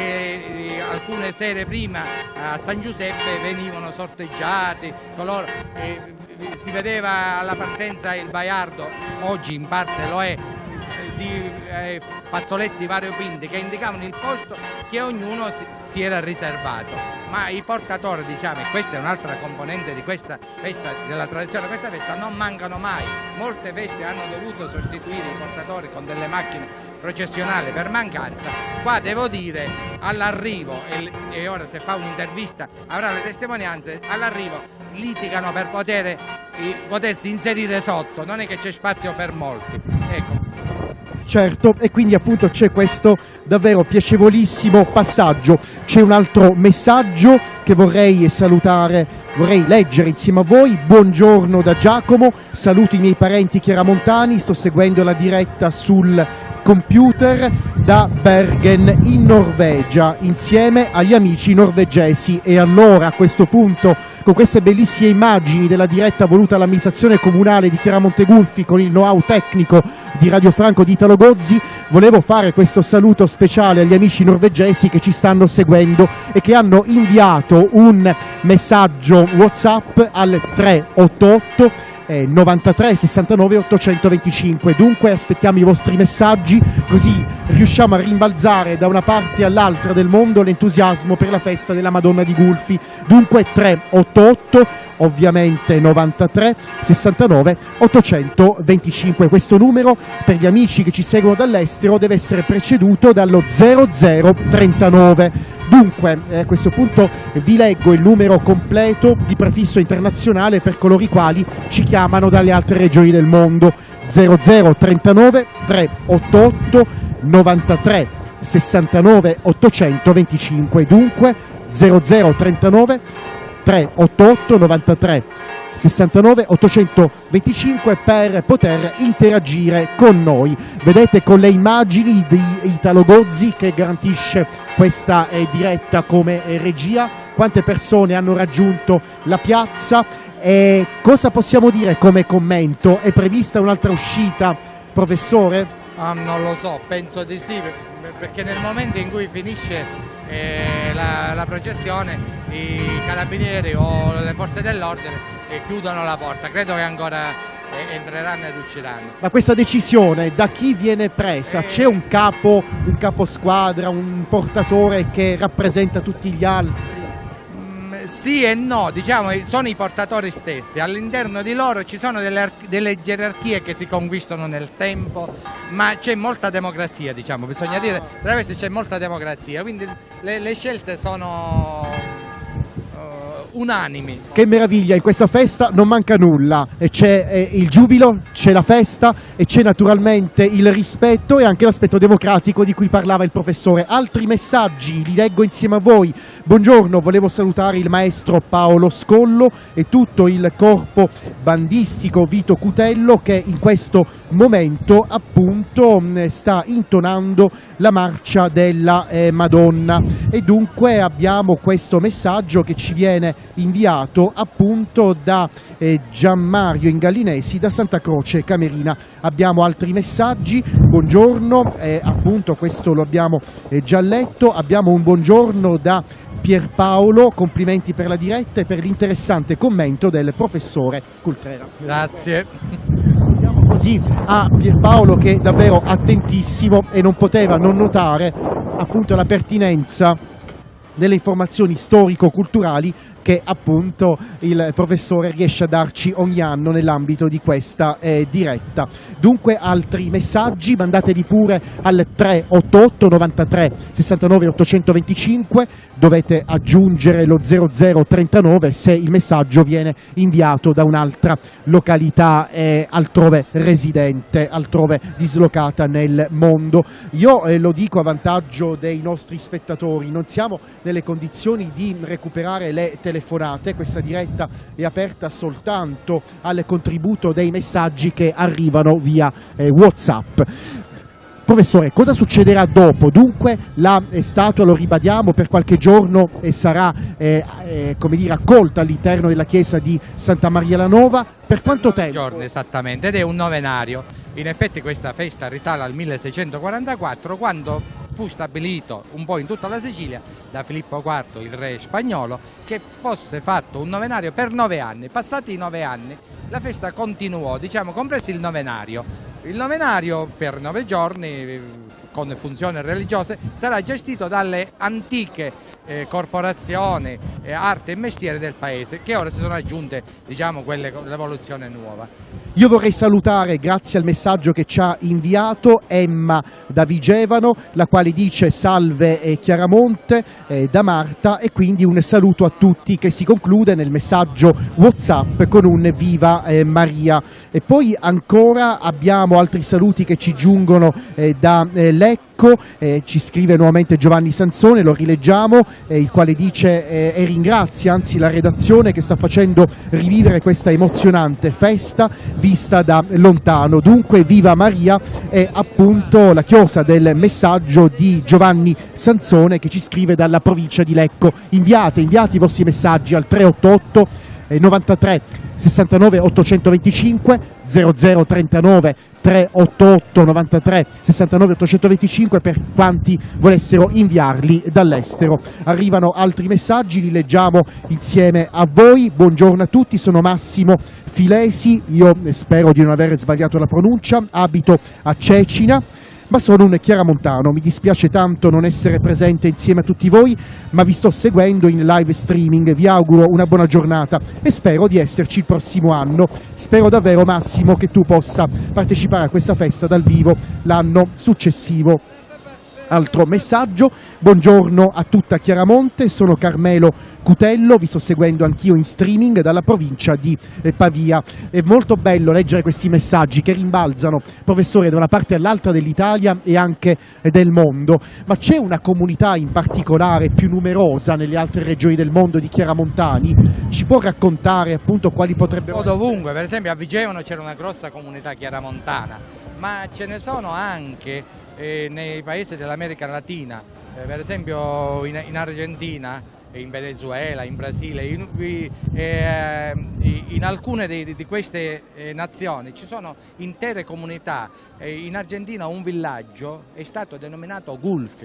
e alcune sere prima a San Giuseppe venivano sorteggiati coloro, e, si vedeva alla partenza il baiardo, oggi in parte lo è, di eh, fazzoletti variopinti che indicavano il posto che ognuno si, si era riservato, ma i portatori, diciamo, e questa è un'altra componente di questa festa, della tradizione di questa festa, non mancano mai. Molte feste hanno dovuto sostituire i portatori con delle macchine processionali per mancanza. Qua devo dire, all'arrivo, e, e ora se fa un'intervista avrà le testimonianze, all'arrivo litigano per poter, eh, potersi inserire sotto, non è che c'è spazio per molti, ecco. Certo, e quindi appunto c'è questo davvero piacevolissimo passaggio. C'è un altro messaggio che vorrei salutare, vorrei leggere insieme a voi. Buongiorno da Giacomo, saluto i miei parenti chiaramontani, sto seguendo la diretta sul computer da Bergen in Norvegia insieme agli amici norvegesi. E allora a questo punto, con queste bellissime immagini della diretta voluta all'amministrazione comunale di Chiaramonte Gulfi con il know-how tecnico di Radio Franco di Italo Gozzi, volevo fare questo saluto speciale agli amici norvegesi che ci stanno seguendo e che hanno inviato un messaggio WhatsApp al tre otto otto novantatré sessantanove ottocentoventicinque. Dunque aspettiamo i vostri messaggi, così riusciamo a rimbalzare da una parte all'altra del mondo l'entusiasmo per la festa della Madonna di Gulfi. Dunque tre otto otto ovviamente novantatré sessantanove ottocentoventicinque. Questo numero per gli amici che ci seguono dall'estero deve essere preceduto dallo zero zero trentanove. Dunque, eh, a questo punto vi leggo il numero completo di prefisso internazionale per coloro i quali ci chiamano dalle altre regioni del mondo. zero zero trentanove tre otto otto novantatré sessantanove ottocentoventicinque. Dunque zero zero trentanove tre otto otto novantatré sessantanove ottocentoventicinque per poter interagire con noi. Vedete con le immagini di Italo Gozzi che garantisce questa eh, diretta come eh, regia quante persone hanno raggiunto la piazza. E cosa possiamo dire come commento? È prevista un'altra uscita, professore? Ah, non lo so, penso di sì, perché nel momento in cui finisce eh, la, la processione i carabinieri o le forze dell'ordine eh, chiudono la porta. Credo che ancora eh, entreranno ed usciranno. Ma questa decisione da chi viene presa? Eh... C'è un capo, un caposquadra, un portatore che rappresenta tutti gli altri? Sì e no, diciamo sono i portatori stessi, all'interno di loro ci sono delle, delle gerarchie che si conquistano nel tempo, ma c'è molta democrazia, diciamo, bisogna dire, tra queste c'è molta democrazia, quindi le, le scelte sono uh, unanimi. Che meraviglia, in questa festa non manca nulla, c'è eh, il giubilo, c'è la festa e c'è naturalmente il rispetto e anche l'aspetto democratico di cui parlava il professore. Altri messaggi li leggo insieme a voi. Buongiorno, volevo salutare il maestro Paolo Scollo e tutto il corpo bandistico Vito Cutello che in questo momento appunto sta intonando la marcia della eh, Madonna. E dunque abbiamo questo messaggio che ci viene inviato appunto da eh, Gianmario Ingallinesi da Santa Croce Camerina. Abbiamo altri messaggi. Buongiorno, eh, appunto questo lo abbiamo eh, già letto. Abbiamo un buongiorno da Pierpaolo, complimenti per la diretta e per l'interessante commento del professore Cultrera. Grazie. Andiamo così a Pierpaolo che è davvero attentissimo e non poteva non notare appunto la pertinenza delle informazioni storico-culturali che appunto il professore riesce a darci ogni anno nell'ambito di questa eh, diretta. Dunque altri messaggi mandateli pure al tre otto otto novantatré sessantanove ottocentoventicinque, dovete aggiungere lo zero zero trentanove se il messaggio viene inviato da un'altra località eh, altrove residente, altrove dislocata nel mondo. Io eh, lo dico a vantaggio dei nostri spettatori, non siamo nelle condizioni di recuperare le telefonate, questa diretta è aperta soltanto al contributo dei messaggi che arrivano via eh, WhatsApp. Professore, cosa succederà dopo? Dunque la statua, lo ribadiamo, per qualche giorno e sarà eh, eh, come dire, accolta all'interno della chiesa di Santa Maria la Nova. Per quanto tempo? Giorni esattamente, ed è un novenario. In effetti questa festa risale al milleseicentoquarantaquattro, quando fu fu stabilito un po' in tutta la Sicilia da Filippo quarto, il re spagnolo, che fosse fatto un novenario per nove anni. Passati i nove anni la festa continuò, diciamo, compreso il novenario. Il novenario per nove giorni con funzioni religiose sarà gestito dalle antiche eh, corporazioni, eh, arte e mestiere del paese, che ora si sono aggiunte, diciamo, quelle con l'evoluzione nuova. Io vorrei salutare, grazie al messaggio che ci ha inviato, Emma da Vigevano, la quale dice salve eh, Chiaramonte, eh, da Marta, e quindi un saluto a tutti, che si conclude nel messaggio WhatsApp con un viva eh, Maria. E poi ancora abbiamo altri saluti che ci giungono eh, da eh, Lecco, eh, ci scrive nuovamente Giovanni Sansone, lo rileggiamo, eh, il quale dice eh, e ringrazia anzi la redazione che sta facendo rivivere questa emozionante festa vista da lontano. Dunque viva Maria è appunto la chiosa del messaggio di Giovanni Sansone, che ci scrive dalla provincia di Lecco. Inviate, inviate i vostri messaggi al tre otto otto novantatré sessantanove ottocentoventicinque, zero zero trentanove tre otto otto novantatré sessantanove ottocentoventicinque per quanti volessero inviarli dall'estero. Arrivano altri messaggi, li leggiamo insieme a voi. Buongiorno a tutti, sono Massimo Filesi, io spero di non aver sbagliato la pronuncia, abito a Cecina, ma sono un chiaramontano. Mi dispiace tanto non essere presente insieme a tutti voi, ma vi sto seguendo in live streaming. Vi auguro una buona giornata e spero di esserci il prossimo anno. Spero davvero, Massimo, che tu possa partecipare a questa festa dal vivo l'anno successivo. Altro messaggio: buongiorno a tutta Chiaramonte, sono Carmelo Cutello, vi sto seguendo anch'io in streaming dalla provincia di Pavia. È molto bello leggere questi messaggi che rimbalzano, professore, da una parte all'altra dell'Italia e anche del mondo. Ma c'è una comunità in particolare più numerosa nelle altre regioni del mondo di chiaramontani? Ci può raccontare appunto quali potrebbero essere? Dovunque, per esempio a Vigevano c'era una grossa comunità chiaramontana, ma ce ne sono anche eh, nei paesi dell'America Latina, eh, per esempio in, in Argentina, in Venezuela, in Brasile, in, eh, in alcune di, di queste eh, nazioni ci sono intere comunità. Eh, in Argentina un villaggio è stato denominato Gulfi,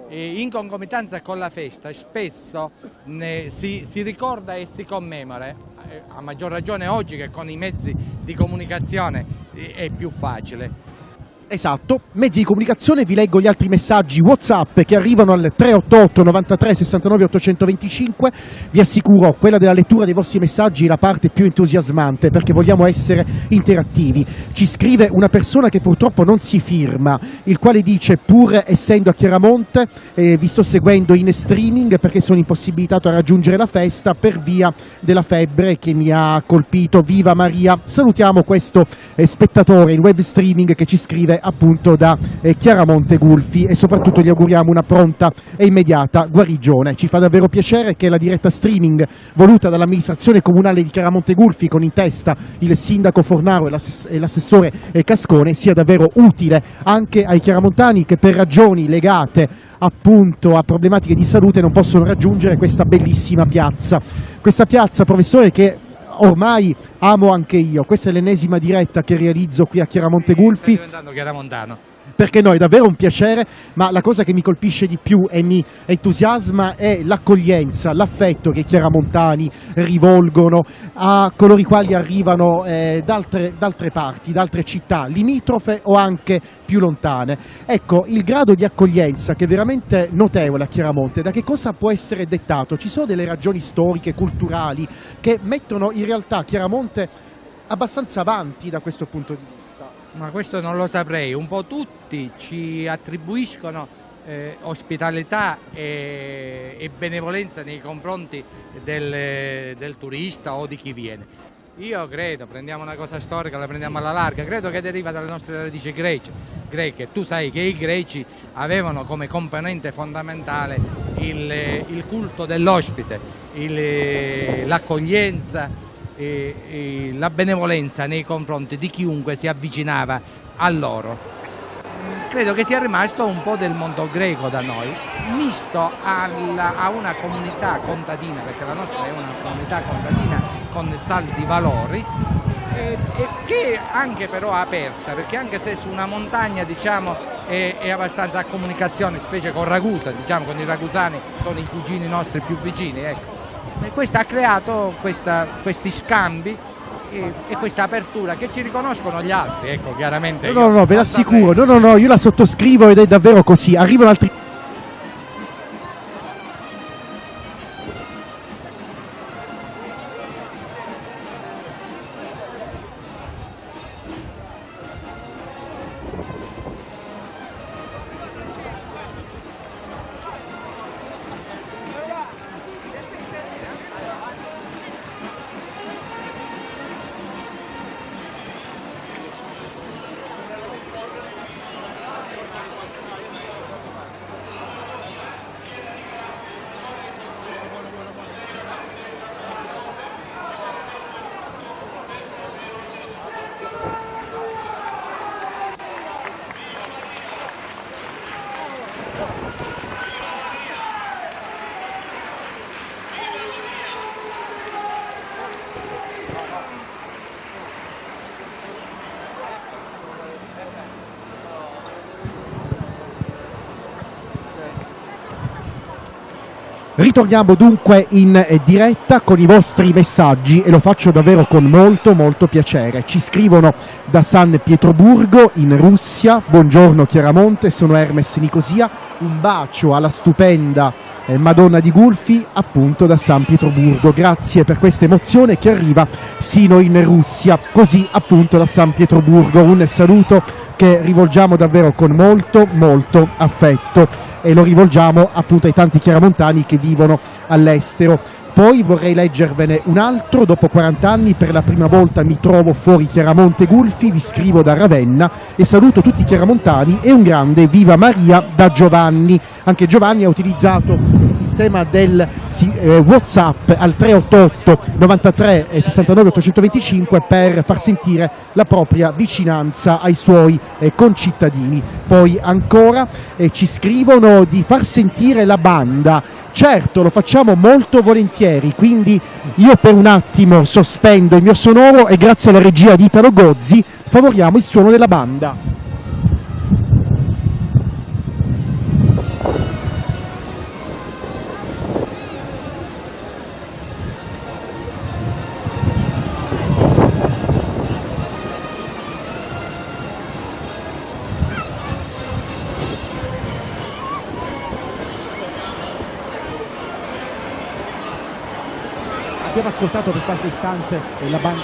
e in concomitanza con la festa spesso ne, si, si ricorda e si commemora, eh, a maggior ragione oggi che con i mezzi di comunicazione eh, è più facile. Esatto, mezzi di comunicazione. Vi leggo gli altri messaggi WhatsApp che arrivano al tre otto otto novantatré sessantanove ottocentoventicinque. Vi assicuro, quella della lettura dei vostri messaggi è la parte più entusiasmante, perché vogliamo essere interattivi. Ci scrive una persona che purtroppo non si firma, il quale dice: pur essendo a Chiaramonte eh, vi sto seguendo in streaming perché sono impossibilitato a raggiungere la festa per via della febbre che mi ha colpito. Viva Maria! Salutiamo questo eh, spettatore in web streaming che ci scrive appunto da eh, Chiaramonte Gulfi, e soprattutto gli auguriamo una pronta e immediata guarigione. Ci fa davvero piacere che la diretta streaming voluta dall'amministrazione comunale di Chiaramonte Gulfi, con in testa il sindaco Fornaro e l'assessore Cascone, sia davvero utile anche ai chiaramontani che per ragioni legate appunto a problematiche di salute non possono raggiungere questa bellissima piazza. Questa piazza, professore, che ormai amo anche io. Questa è l'ennesima diretta che realizzo qui a Chiaramonte Gulfi. Sto diventando chiaramontano. Perché no, è davvero un piacere, ma la cosa che mi colpisce di più e mi entusiasma è l'accoglienza, l'affetto che i chiaramontani rivolgono a coloro i quali arrivano eh, da altre, da altre parti, da altre città limitrofe o anche più lontane. Ecco, il grado di accoglienza, che è veramente notevole a Chiaramonte, da che cosa può essere dettato? Ci sono delle ragioni storiche, culturali, che mettono in realtà Chiaramonte abbastanza avanti da questo punto di vista? Ma questo non lo saprei, un po' tutti ci attribuiscono eh, ospitalità e, e benevolenza nei confronti del, del turista o di chi viene. Io credo, prendiamo una cosa storica, la prendiamo alla larga, credo che deriva dalle nostre radici greci, greche. Tu sai che i greci avevano come componente fondamentale il, il culto dell'ospite, l'accoglienza, E, e la benevolenza nei confronti di chiunque si avvicinava a loro. Credo che sia rimasto un po' del mondo greco da noi, misto alla, a una comunità contadina, perché la nostra è una comunità contadina con saldi valori, e, e che anche però aperta, perché anche se su una montagna diciamo è, è abbastanza a comunicazione, specie con Ragusa, diciamo con i ragusani sono i cugini nostri più vicini, ecco. E questo ha creato questa, questi scambi e, e questa apertura che ci riconoscono gli altri, ecco, chiaramente. No, no, no, ve l'assicuro, no, no, no, io la sottoscrivo ed è davvero così. Arrivano altri. Ritorniamo dunque in diretta con i vostri messaggi e lo faccio davvero con molto molto piacere. Ci scrivono da San Pietroburgo in Russia: buongiorno Chiaramonte, sono Hermes Nicosia, un bacio alla stupenda eh, Madonna di Gulfi appunto da San Pietroburgo. Grazie per questa emozione che arriva sino in Russia, così appunto da San Pietroburgo. Un saluto che rivolgiamo davvero con molto molto affetto e lo rivolgiamo appunto ai tanti chiaramontani che vivono all'estero. Poi vorrei leggervene un altro: dopo quaranta anni per la prima volta mi trovo fuori Chiaramonte Gulfi, vi scrivo da Ravenna e saluto tutti i chiaramontani e un grande viva Maria da Giovanni. Anche Giovanni ha utilizzato il sistema del sì, eh, WhatsApp al tre otto otto novantatré sessantanove ottocentoventicinque per far sentire la propria vicinanza ai suoi eh, concittadini. Poi ancora eh, ci scrivono di far sentire la banda. Certo, lo facciamo molto volentieri, quindi io per un attimo sospendo il mio sonoro e grazie alla regia di Italo Gozzi favoriamo il suono della banda. Abbiamo ascoltato per qualche istante la banda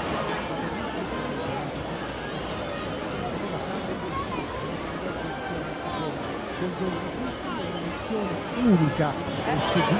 unica e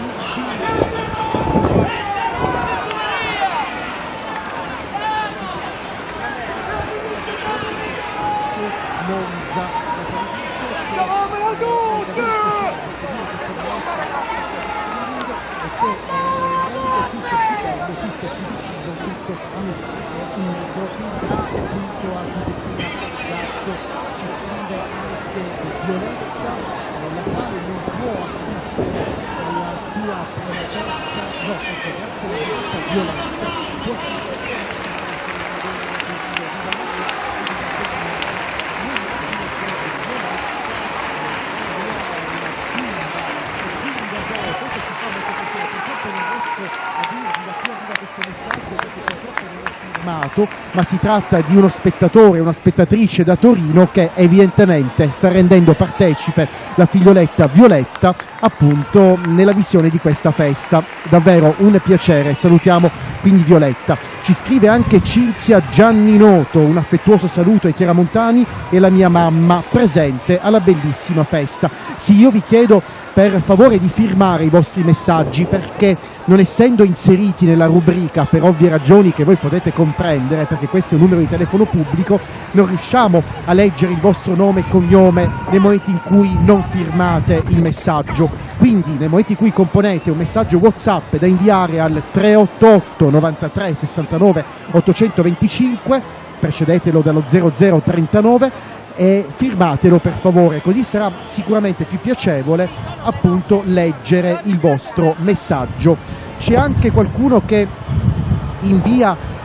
ma si tratta di uno spettatore, una spettatrice da Torino che evidentemente sta rendendo partecipe la figlioletta Violetta appunto nella visione di questa festa. Davvero un piacere, salutiamo quindi Violetta. Ci scrive anche Cinzia Gianninoto: un affettuoso saluto ai chiaramontani e la mia mamma presente alla bellissima festa. Sì, io vi chiedo per favore di firmare i vostri messaggi, perché non essendo inseriti nella rubrica per ovvie ragioni che voi potete comprendere, perché questo è un numero di telefono pubblico, non riusciamo a leggere il vostro nome e cognome nel momento in cui non firmate il messaggio. Quindi nel momento in cui componete un messaggio WhatsApp da inviare al tre otto otto novantatré sessantanove ottocentoventicinque, precedetelo dallo zero zero trentanove e firmatelo per favore, così sarà sicuramente più piacevole appunto leggere il vostro messaggio. C'è anche qualcuno che invia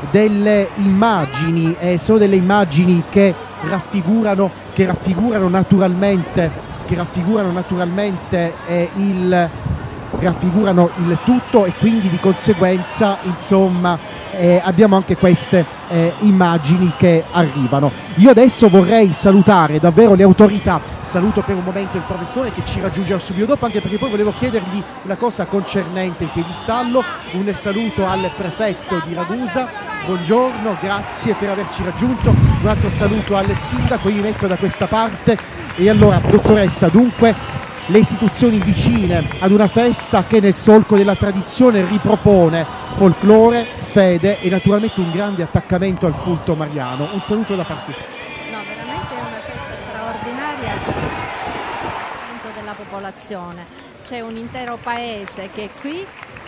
delle immagini, eh, sono delle immagini che raffigurano, che raffigurano naturalmente, che raffigurano naturalmente eh, il raffigurano il tutto, e quindi di conseguenza insomma eh, abbiamo anche queste eh, immagini che arrivano. Io adesso vorrei salutare davvero le autorità, saluto per un momento il professore che ci raggiungerà subito dopo, anche perché poi volevo chiedergli una cosa concernente il piedistallo. Un saluto al prefetto di Ragusa, buongiorno, grazie per averci raggiunto. Un altro saluto al sindaco, io mi metto da questa parte. E allora, dottoressa, dunque le istituzioni vicine ad una festa che nel solco della tradizione ripropone folklore, fede e naturalmente un grande attaccamento al culto mariano. Un saluto da parte sua. No, veramente è una festa straordinaria soprattutto della popolazione. C'è un intero paese che è qui.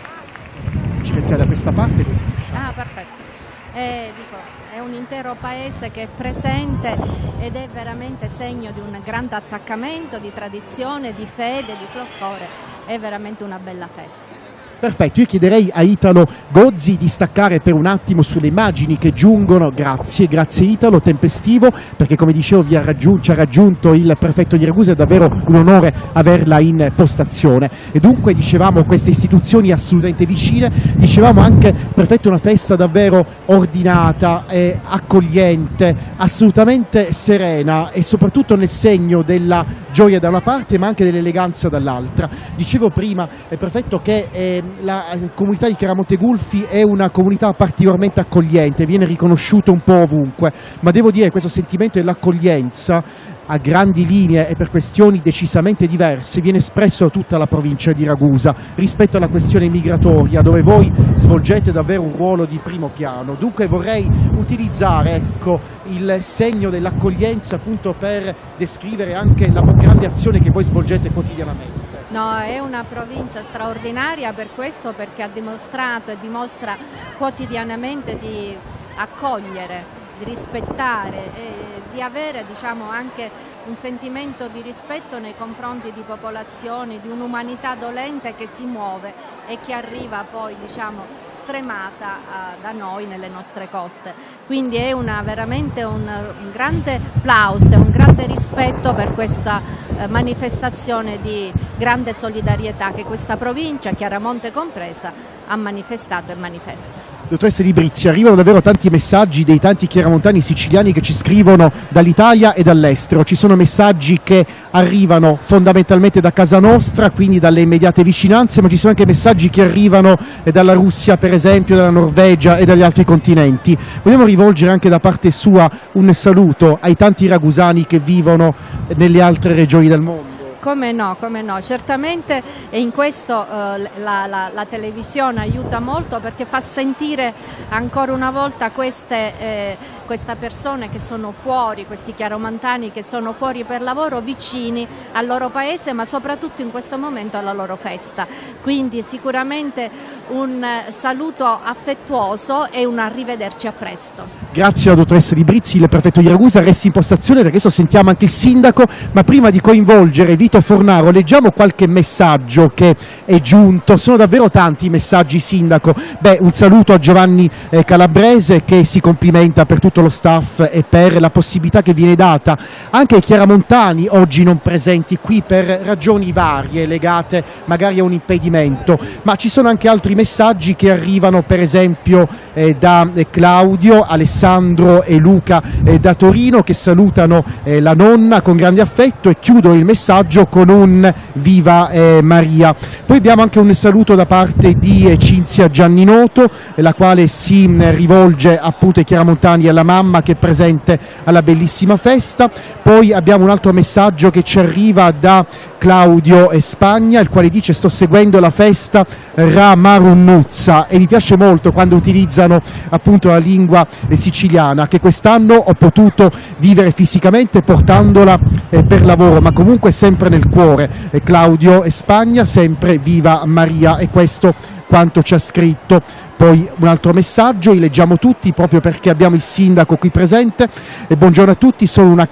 Ci mettiamo da questa parte così. Ah, perfetto. Eh, dico, è un intero paese che è presente ed è veramente segno di un grande attaccamento, di tradizione, di fede, di folklore. È veramente una bella festa. Perfetto, io chiederei a Italo Gozzi di staccare per un attimo sulle immagini che giungono. Grazie, grazie Italo, tempestivo, perché come dicevo vi ha raggiunto, ci ha raggiunto il prefetto di Ragusa, è davvero un onore averla in postazione. E dunque dicevamo queste istituzioni assolutamente vicine, dicevamo anche prefetto una festa davvero ordinata, eh, accogliente, assolutamente serena e soprattutto nel segno della gioia da una parte ma anche dell'eleganza dall'altra. Dicevo prima, eh, prefetto, che eh, la comunità di Chiaramonte Gulfi è una comunità particolarmente accogliente, viene riconosciuta un po' ovunque, ma devo dire che questo sentimento dell'accoglienza a grandi linee e per questioni decisamente diverse viene espresso da tutta la provincia di Ragusa rispetto alla questione migratoria, dove voi svolgete davvero un ruolo di primo piano. Dunque vorrei utilizzare, ecco, il segno dell'accoglienza appunto per descrivere anche la grande azione che voi svolgete quotidianamente. No, è una provincia straordinaria per questo, perché ha dimostrato e dimostra quotidianamente di accogliere, di rispettare e di avere, diciamo, anche un sentimento di rispetto nei confronti di popolazioni, di un'umanità dolente che si muove e che arriva poi, diciamo, stremata uh, da noi nelle nostre coste. Quindi è una, veramente un, un grande plauso, un grande rispetto per questa uh, manifestazione di grande solidarietà che questa provincia, Chiaramonte compresa, ha manifestato e manifesta. Dottoressa Librizzi, arrivano davvero tanti messaggi dei tanti chiaramontani siciliani che ci scrivono dall'Italia e dall'estero. Ci sono messaggi che arrivano fondamentalmente da casa nostra, quindi dalle immediate vicinanze, ma ci sono anche messaggi che arrivano dalla Russia, per esempio, dalla Norvegia e dagli altri continenti. Vogliamo rivolgere anche da parte sua un saluto ai tanti ragusani che vivono nelle altre regioni del mondo? Come no, come no, certamente, e in questo eh, la, la, la televisione aiuta molto, perché fa sentire ancora una volta queste, eh, queste persone che sono fuori, questi chiaramontani che sono fuori per lavoro, vicini al loro paese, ma soprattutto in questo momento alla loro festa. Quindi sicuramente un saluto affettuoso e un arrivederci a presto. Grazie alla dottoressa Librizzi, il prefetto di Ragusa. Resti in postazione perché adesso sentiamo anche il sindaco, ma prima di coinvolgere Vito Fornaro leggiamo qualche messaggio che è giunto. Sono davvero tanti i messaggi, sindaco. Beh, un saluto a Giovanni eh, Calabrese, che si complimenta per tutto lo staff e per la possibilità che viene data anche ai chiaramontani oggi non presenti qui per ragioni varie legate magari a un impedimento, ma ci sono anche altri messaggi che arrivano, per esempio eh, da eh, Claudio, Alessandro e Luca eh, da Torino, che salutano eh, la nonna con grande affetto e chiudono il messaggio con un viva eh, Maria. Poi abbiamo anche un saluto da parte di eh, Cinzia Gianninoto, eh, la quale si mh, rivolge appunto ai chiaramontani e alla mamma che è presente alla bellissima festa. Poi abbiamo un altro messaggio che ci arriva da Claudio e Spagna, il quale dice: sto seguendo la festa Ramarunnuzza, e mi piace molto quando utilizzano appunto la lingua eh, siciliana, che quest'anno ho potuto vivere fisicamente portandola eh, per lavoro, ma comunque sempre nel cuore. eh, Claudio e Spagna, sempre viva Maria, e questo quanto ci ha scritto. Poi un altro messaggio, li leggiamo tutti proprio perché abbiamo il sindaco qui presente. E buongiorno a tutti, sono una catese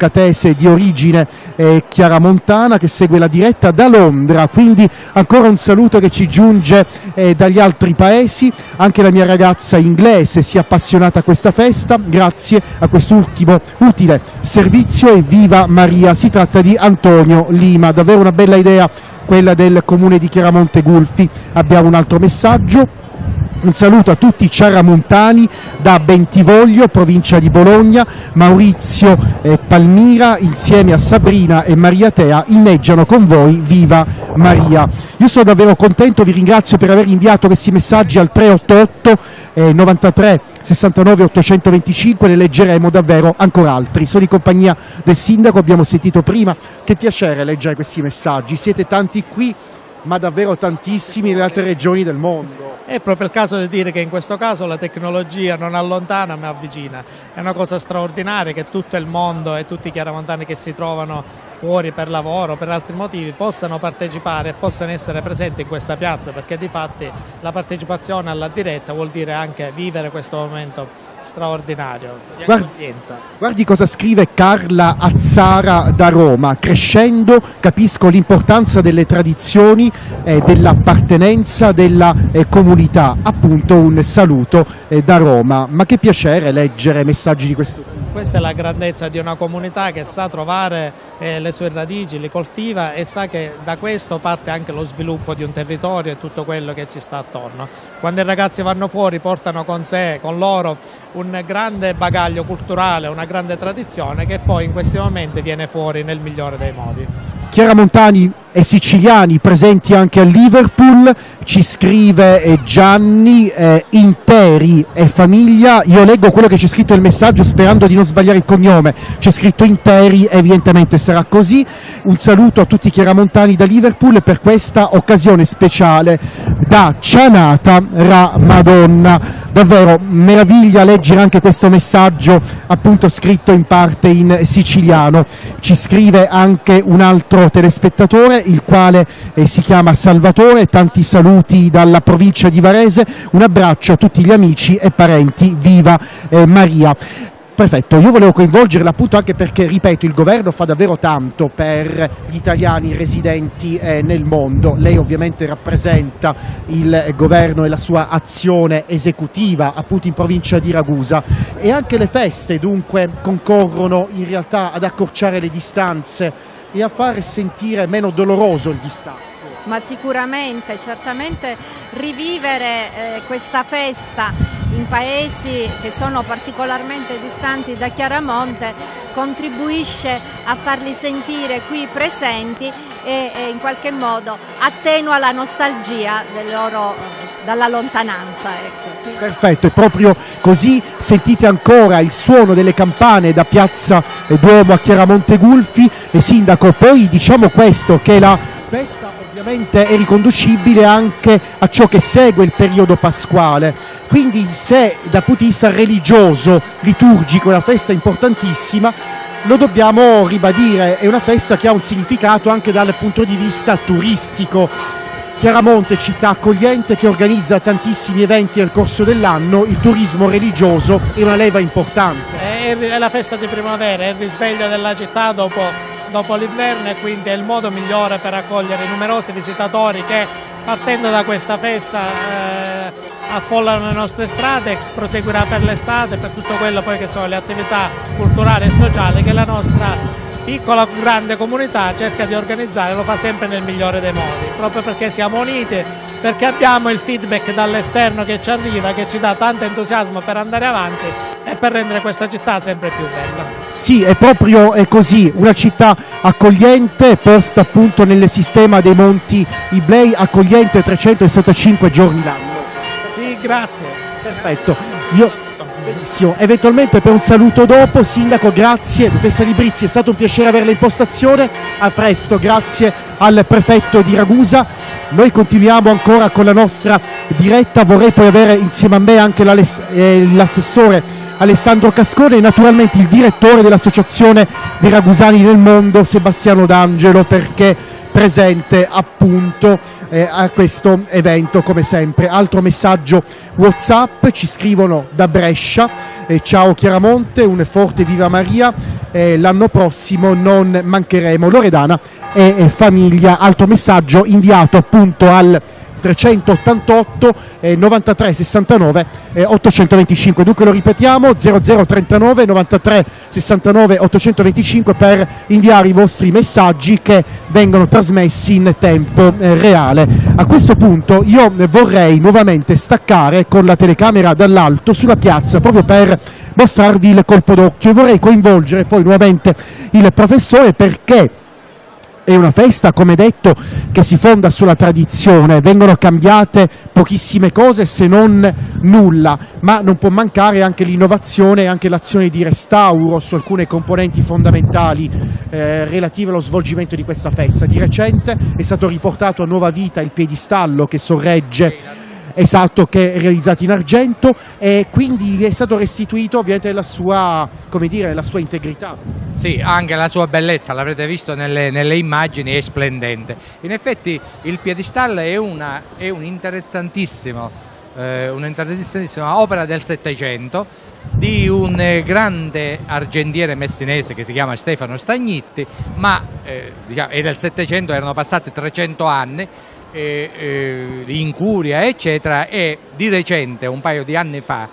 ragazze di origine eh, chiaramontana che segue la diretta da Londra, quindi ancora un saluto che ci giunge eh, dagli altri paesi. Anche la mia ragazza inglese si è appassionata a questa festa grazie a quest'ultimo utile servizio, e viva Maria. Si tratta di Antonio Lima, davvero una bella idea quella del comune di Chiaramonte Gulfi. Abbiamo un altro messaggio. Un saluto a tutti i ciaramontani da Bentivoglio, provincia di Bologna. Maurizio e Palmira insieme a Sabrina e Maria Tea inneggiano con voi, viva Maria. Io sono davvero contento, vi ringrazio per aver inviato questi messaggi al tre otto otto eh, novantatré sessantanove ottocentoventicinque, ne leggeremo davvero ancora altri. Sono in compagnia del sindaco, abbiamo sentito prima, che piacere leggere questi messaggi, siete tanti qui ma davvero tantissimi nelle altre regioni del mondo. È proprio il caso di dire che in questo caso la tecnologia non allontana ma avvicina. È una cosa straordinaria che tutto il mondo e tutti i chiaramontani che si trovano fuori per lavoro o per altri motivi possano partecipare e possano essere presenti in questa piazza, perché di fatti la partecipazione alla diretta vuol dire anche vivere questo momento straordinario di accoglienza. Guardi cosa scrive Carla Azzara da Roma: crescendo capisco l'importanza delle tradizioni, eh, dell'appartenenza, della eh, comunità. Appunto un saluto eh, da Roma. Ma che piacere leggere messaggi di questo tipo. Questa è la grandezza di una comunità che sa trovare eh, le sue radici, le coltiva e sa che da questo parte anche lo sviluppo di un territorio e tutto quello che ci sta attorno. Quando i ragazzi vanno fuori portano con sé, con loro, un grande bagaglio culturale, una grande tradizione che poi in questi momenti viene fuori nel migliore dei modi. Chiaramontani e siciliani presenti anche a Liverpool, ci scrive eh, Gianni, eh, interi e famiglia. Io leggo quello che c'è scritto nel messaggio sperando di non sbagliare il cognome, c'è scritto interi, evidentemente sarà così. Un saluto a tutti i chiaramontani da Liverpool per questa occasione speciale da Cianata Ra Madonna. Davvero meraviglia leggere anche questo messaggio, appunto scritto in parte in siciliano. Ci scrive anche un altro telespettatore, il quale eh, si chiama Salvatore. Tanti saluti dalla provincia di Varese, un abbraccio a tutti gli amici e parenti, viva eh, Maria. Perfetto, io volevo coinvolgerla appunto anche perché, ripeto, il governo fa davvero tanto per gli italiani residenti eh, nel mondo. Lei ovviamente rappresenta il governo e la sua azione esecutiva appunto in provincia di Ragusa, e anche le feste dunque concorrono in realtà ad accorciare le distanze e a far sentire meno doloroso il distacco. Ma sicuramente, certamente rivivere eh, questa festa in paesi che sono particolarmente distanti da Chiaramonte contribuisce a farli sentire qui presenti e, e in qualche modo attenua la nostalgia del loro, dalla lontananza. Ecco. Perfetto, è proprio così. Sentite ancora il suono delle campane da Piazza Duomo a Chiaramonte Gulfi. E sindaco, poi diciamo questo, che la festa ovviamente è riconducibile anche a ciò che segue il periodo pasquale, quindi se dal punto di vista religioso, liturgico, è una festa importantissima, lo dobbiamo ribadire, è una festa che ha un significato anche dal punto di vista turistico. Chiaramonte, città accogliente che organizza tantissimi eventi nel corso dell'anno, il turismo religioso è una leva importante. È la festa di primavera, è il risveglio della città dopo, dopo l'inverno, e quindi è il modo migliore per accogliere i numerosi visitatori che, partendo da questa festa, eh, affollano le nostre strade e proseguirà per l'estate, per tutto quello poi che sono le attività culturali e sociali che la nostra piccola grande comunità cerca di organizzare, lo fa sempre nel migliore dei modi, proprio perché siamo uniti, perché abbiamo il feedback dall'esterno che ci arriva, che ci dà tanto entusiasmo per andare avanti e per rendere questa città sempre più bella. Sì, è proprio è così, una città accogliente, posta appunto nel sistema dei Monti Iblei, accogliente trecentosessantacinque giorni l'anno. Sì, grazie. Perfetto. Io Benissimo, eventualmente per un saluto dopo. Sindaco, grazie. Dottoressa Librizzi, è stato un piacere averla in postazione. A presto, grazie al prefetto di Ragusa. Noi continuiamo ancora con la nostra diretta. Vorrei poi avere insieme a me anche l'assessore Alessandro Cascone e naturalmente il direttore dell'Associazione dei Ragusani nel Mondo, Sebastiano D'Angelo, perché presente appunto eh, a questo evento come sempre. Altro messaggio WhatsApp, ci scrivono da Brescia: eh, ciao Chiaramonte, un forte viva Maria, eh, l'anno prossimo non mancheremo. Loredana e, e famiglia. Altro messaggio inviato appunto al trecentottantotto eh, novantatré sessantanove eh, ottocentoventicinque. Dunque lo ripetiamo: zero zero trentanove novantatré sessantanove ottocentoventicinque per inviare i vostri messaggi che vengono trasmessi in tempo eh, reale. A questo punto io vorrei nuovamente staccare con la telecamera dall'alto sulla piazza proprio per mostrarvi il colpo d'occhio, e vorrei coinvolgere poi nuovamente il professore, perché è una festa, come detto, che si fonda sulla tradizione. Vengono cambiate pochissime cose, se non nulla, ma non può mancare anche l'innovazione e anche l'azione di restauro su alcune componenti fondamentali eh, relative allo svolgimento di questa festa. Di recente è stato riportato a nuova vita il piedistallo che sorregge, esatto, che è realizzato in argento, e quindi è stato restituito ovviamente la sua, come dire, la sua integrità. Sì, anche la sua bellezza, l'avrete visto nelle, nelle immagini, è splendente. In effetti il piedistallo è una è un interessantissimo, eh, un'interessantissima opera del Settecento di un eh, grande argentiere messinese che si chiama Stefano Stagnitti, ma eh, diciamo, è del Settecento, erano passati trecento anni eh, eh, di incuria eccetera, e di recente, un paio di anni fa,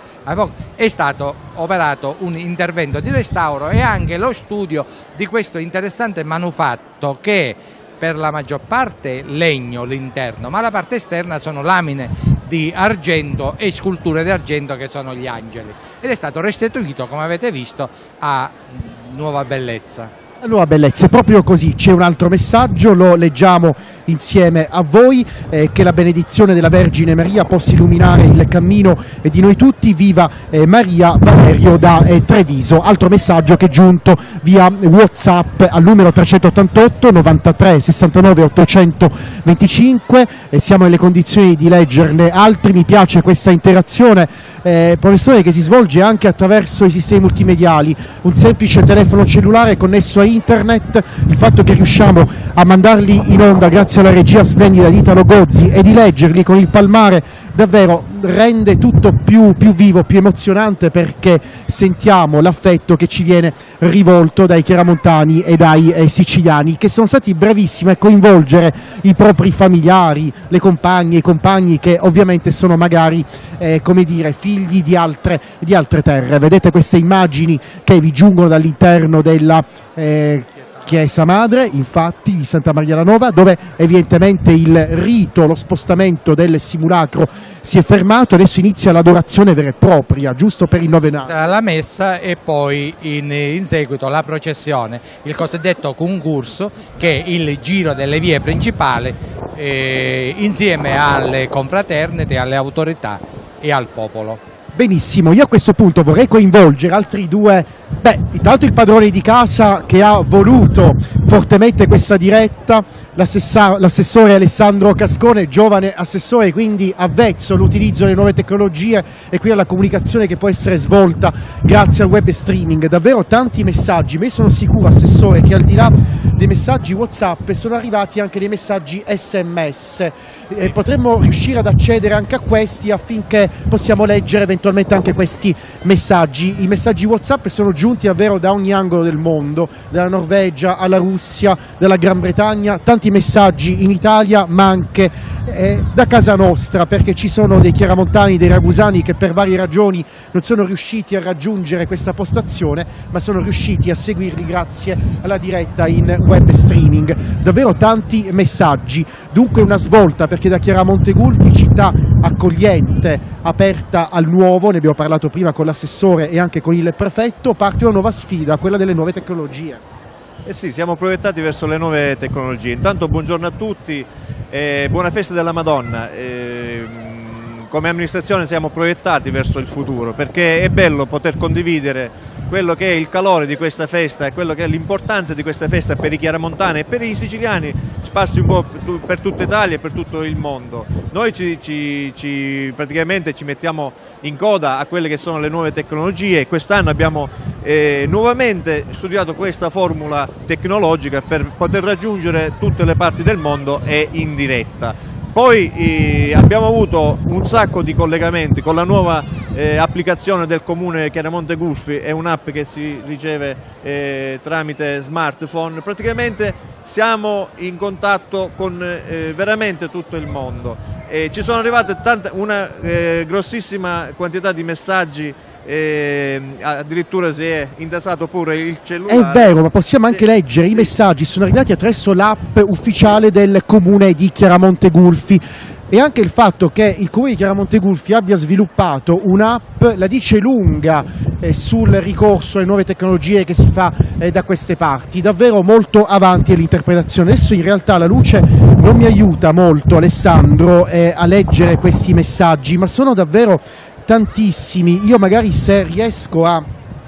è stato operato un intervento di restauro e anche lo studio di questo interessante manufatto che per la maggior parte legno l'interno, ma la parte esterna sono lamine di argento e sculture d'argento che sono gli angeli, ed è stato restituito, come avete visto, a nuova bellezza. Nuova bellezza, è proprio così. C'è un altro messaggio, lo leggiamo insieme a voi: eh, che la benedizione della Vergine Maria possa illuminare il cammino eh, di noi tutti. Viva eh, Maria. Valerio da eh, Treviso. Altro messaggio che è giunto via WhatsApp al numero trecentottantotto novantatré sessantanove ottocentoventicinque, e siamo nelle condizioni di leggerne altri. Mi piace questa interazione, eh, professore, che si svolge anche attraverso i sistemi multimediali, un semplice telefono cellulare connesso a internet, il fatto che riusciamo a mandarli in onda grazie alla regia splendida di Italo Gozzi e di leggerli con il palmare davvero rende tutto più, più vivo, più emozionante, perché sentiamo l'affetto che ci viene rivolto dai chiaramontani e dai eh, siciliani, che sono stati bravissimi a coinvolgere i propri familiari, le compagne, i compagni che ovviamente sono magari eh, come dire, figli di altre, di altre terre. Vedete queste immagini che vi giungono dall'interno della eh, Chiesa Madre, infatti, di Santa Maria la Nova, dove evidentemente il rito, lo spostamento del simulacro si è fermato. Adesso inizia l'adorazione vera e propria, giusto per il novenario. La messa e poi in, in seguito la processione, il cosiddetto concurso, che è il giro delle vie principali eh, insieme alle confraternite, alle autorità e al popolo. Benissimo, io a questo punto vorrei coinvolgere altri due, beh, intanto il padrone di casa che ha voluto fortemente questa diretta, l'assessore Alessandro Cascone, giovane assessore, quindi avvezzo all'utilizzo delle nuove tecnologie e quindi alla comunicazione che può essere svolta grazie al web streaming. Davvero tanti messaggi, ma io sono sicuro, assessore, che al di là dei messaggi WhatsApp sono arrivati anche dei messaggi S M S. Eh, potremmo riuscire ad accedere anche a questi affinché possiamo leggere eventualmente anche questi messaggi. I messaggi WhatsApp sono giunti davvero da ogni angolo del mondo, dalla Norvegia alla Russia, dalla Gran Bretagna, tanti messaggi in Italia, ma anche eh, da casa nostra, perché ci sono dei chiaramontani, dei ragusani che per varie ragioni non sono riusciti a raggiungere questa postazione, ma sono riusciti a seguirli grazie alla diretta in web streaming. Davvero tanti messaggi, dunque una svolta, perché da Chiaramonte Gulfi, città accogliente, aperta al nuovo, ne abbiamo parlato prima con l'assessore e anche con il prefetto, parte una nuova sfida, quella delle nuove tecnologie. Eh sì, siamo proiettati verso le nuove tecnologie. Intanto buongiorno a tutti, eh, buona festa della Madonna. Eh, come amministrazione siamo proiettati verso il futuro, perché è bello poter condividere quello che è il calore di questa festa e quello che è l'importanza di questa festa per i chiaramontani e per i siciliani sparsi un po' per tutta Italia e per tutto il mondo. Noi ci, ci, ci, praticamente ci mettiamo in coda a quelle che sono le nuove tecnologie e quest'anno abbiamo eh, nuovamente studiato questa formula tecnologica per poter raggiungere tutte le parti del mondo e in diretta. Poi eh, abbiamo avuto un sacco di collegamenti con la nuova eh, applicazione del comune Chiaramonte Gulfi, è un'app che si riceve eh, tramite smartphone. Praticamente siamo in contatto con eh, veramente tutto il mondo. Eh, ci sono arrivate tante, una eh, grossissima quantità di messaggi. E addirittura si è intasato pure il cellulare. È vero, ma possiamo anche leggere i messaggi, sono arrivati attraverso l'app ufficiale del comune di Chiaramonte Gulfi. E anche il fatto che il comune di Chiaramonte Gulfi abbia sviluppato un'app la dice lunga eh, sul ricorso alle nuove tecnologie che si fa eh, da queste parti, davvero molto avanti all'interpretazione. Adesso in realtà la luce non mi aiuta molto, Alessandro, eh, a leggere questi messaggi, ma sono davvero tantissimi. Io magari, se riesco a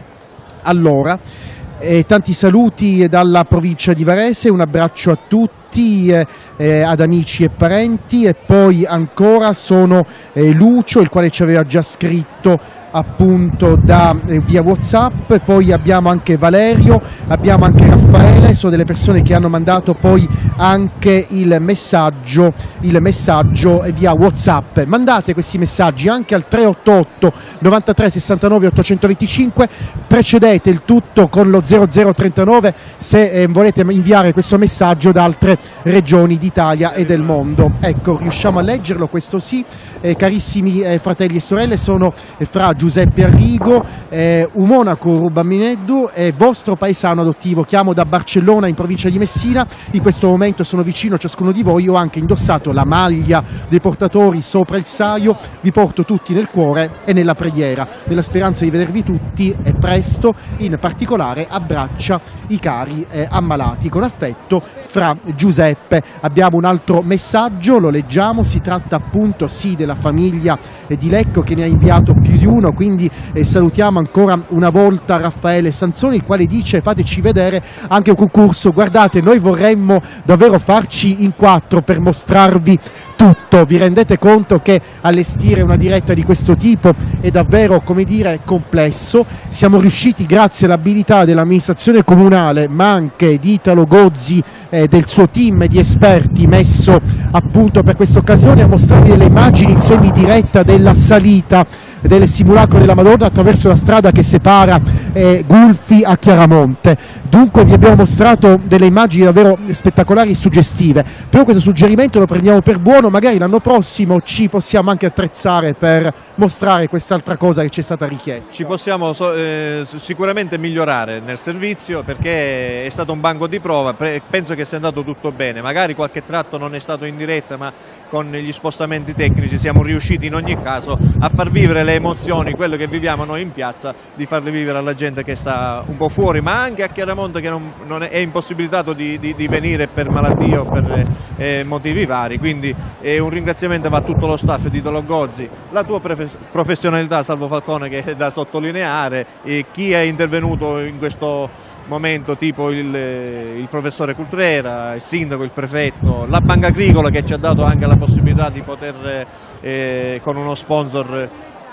allora eh, tanti saluti dalla provincia di Varese, un abbraccio a tutti, eh, eh, ad amici e parenti, e poi ancora sono eh, Lucio, il quale ci aveva già scritto appunto da eh, via WhatsApp. Poi abbiamo anche Valerio, abbiamo anche Raffaele, sono delle persone che hanno mandato poi anche il messaggio il messaggio via WhatsApp. Mandate questi messaggi anche al tre otto otto novantatré sessantanove ottocentoventicinque, precedete il tutto con lo zero zero trentanove se eh, volete inviare questo messaggio da altre regioni d'Italia e del mondo. Ecco, riusciamo a leggerlo, questo sì. Eh, carissimi eh, fratelli e sorelle, sono eh, fra Giuseppe Arrigo, eh, un monaco Rubamineddu, eh, vostro paesano adottivo. Chiamo da Barcellona in provincia di Messina, in questo momento sono vicino a ciascuno di voi, ho anche indossato la maglia dei portatori sopra il saio, vi porto tutti nel cuore e nella preghiera, nella speranza di vedervi tutti e presto. In particolare abbraccia i cari eh, ammalati, con affetto, fra Giuseppe. Abbiamo un altro messaggio, lo leggiamo, si tratta appunto sì della famiglia eh, di Lecco, che ne ha inviato più di uno, quindi eh, salutiamo ancora una volta Raffaele Sanzoni, il quale dice: fateci vedere anche un concorso, guardate, noi vorremmo davvero farci in quattro per mostrarvi tutto. Vi rendete conto che allestire una diretta di questo tipo è davvero, come dire, complesso. Siamo riusciti, grazie all'abilità dell'amministrazione comunale, ma anche di Italo Gozzi e eh, del suo team di esperti messo appunto per questa occasione, a mostrarvi delle immagini in semidiretta della salita del simulacro della Madonna attraverso la strada che separa eh, Gulfi a Chiaramonte. Dunque vi abbiamo mostrato delle immagini davvero spettacolari e suggestive, però questo suggerimento lo prendiamo per buono, magari l'anno prossimo ci possiamo anche attrezzare per mostrare quest'altra cosa che ci è stata richiesta. Ci possiamo eh, sicuramente migliorare nel servizio, perché è stato un banco di prova, penso che sia andato tutto bene, magari qualche tratto non è stato in diretta, ma con gli spostamenti tecnici siamo riusciti in ogni caso a far vivere le emozioni, quello che viviamo noi in piazza, di farle vivere alla gente che sta un po' fuori, ma anche a Chiaramonte, che non, non è, è impossibilitato di, di, di venire per malattia o per eh, motivi vari. Quindi eh, un ringraziamento va a tutto lo staff di Italo Gozzi, la tua professionalità, Salvo Falcone, che è da sottolineare, e chi è intervenuto in questo momento, tipo il, il professore Cultrera, il sindaco, il prefetto, la Banca Agricola, che ci ha dato anche la possibilità di poter eh, con uno sponsor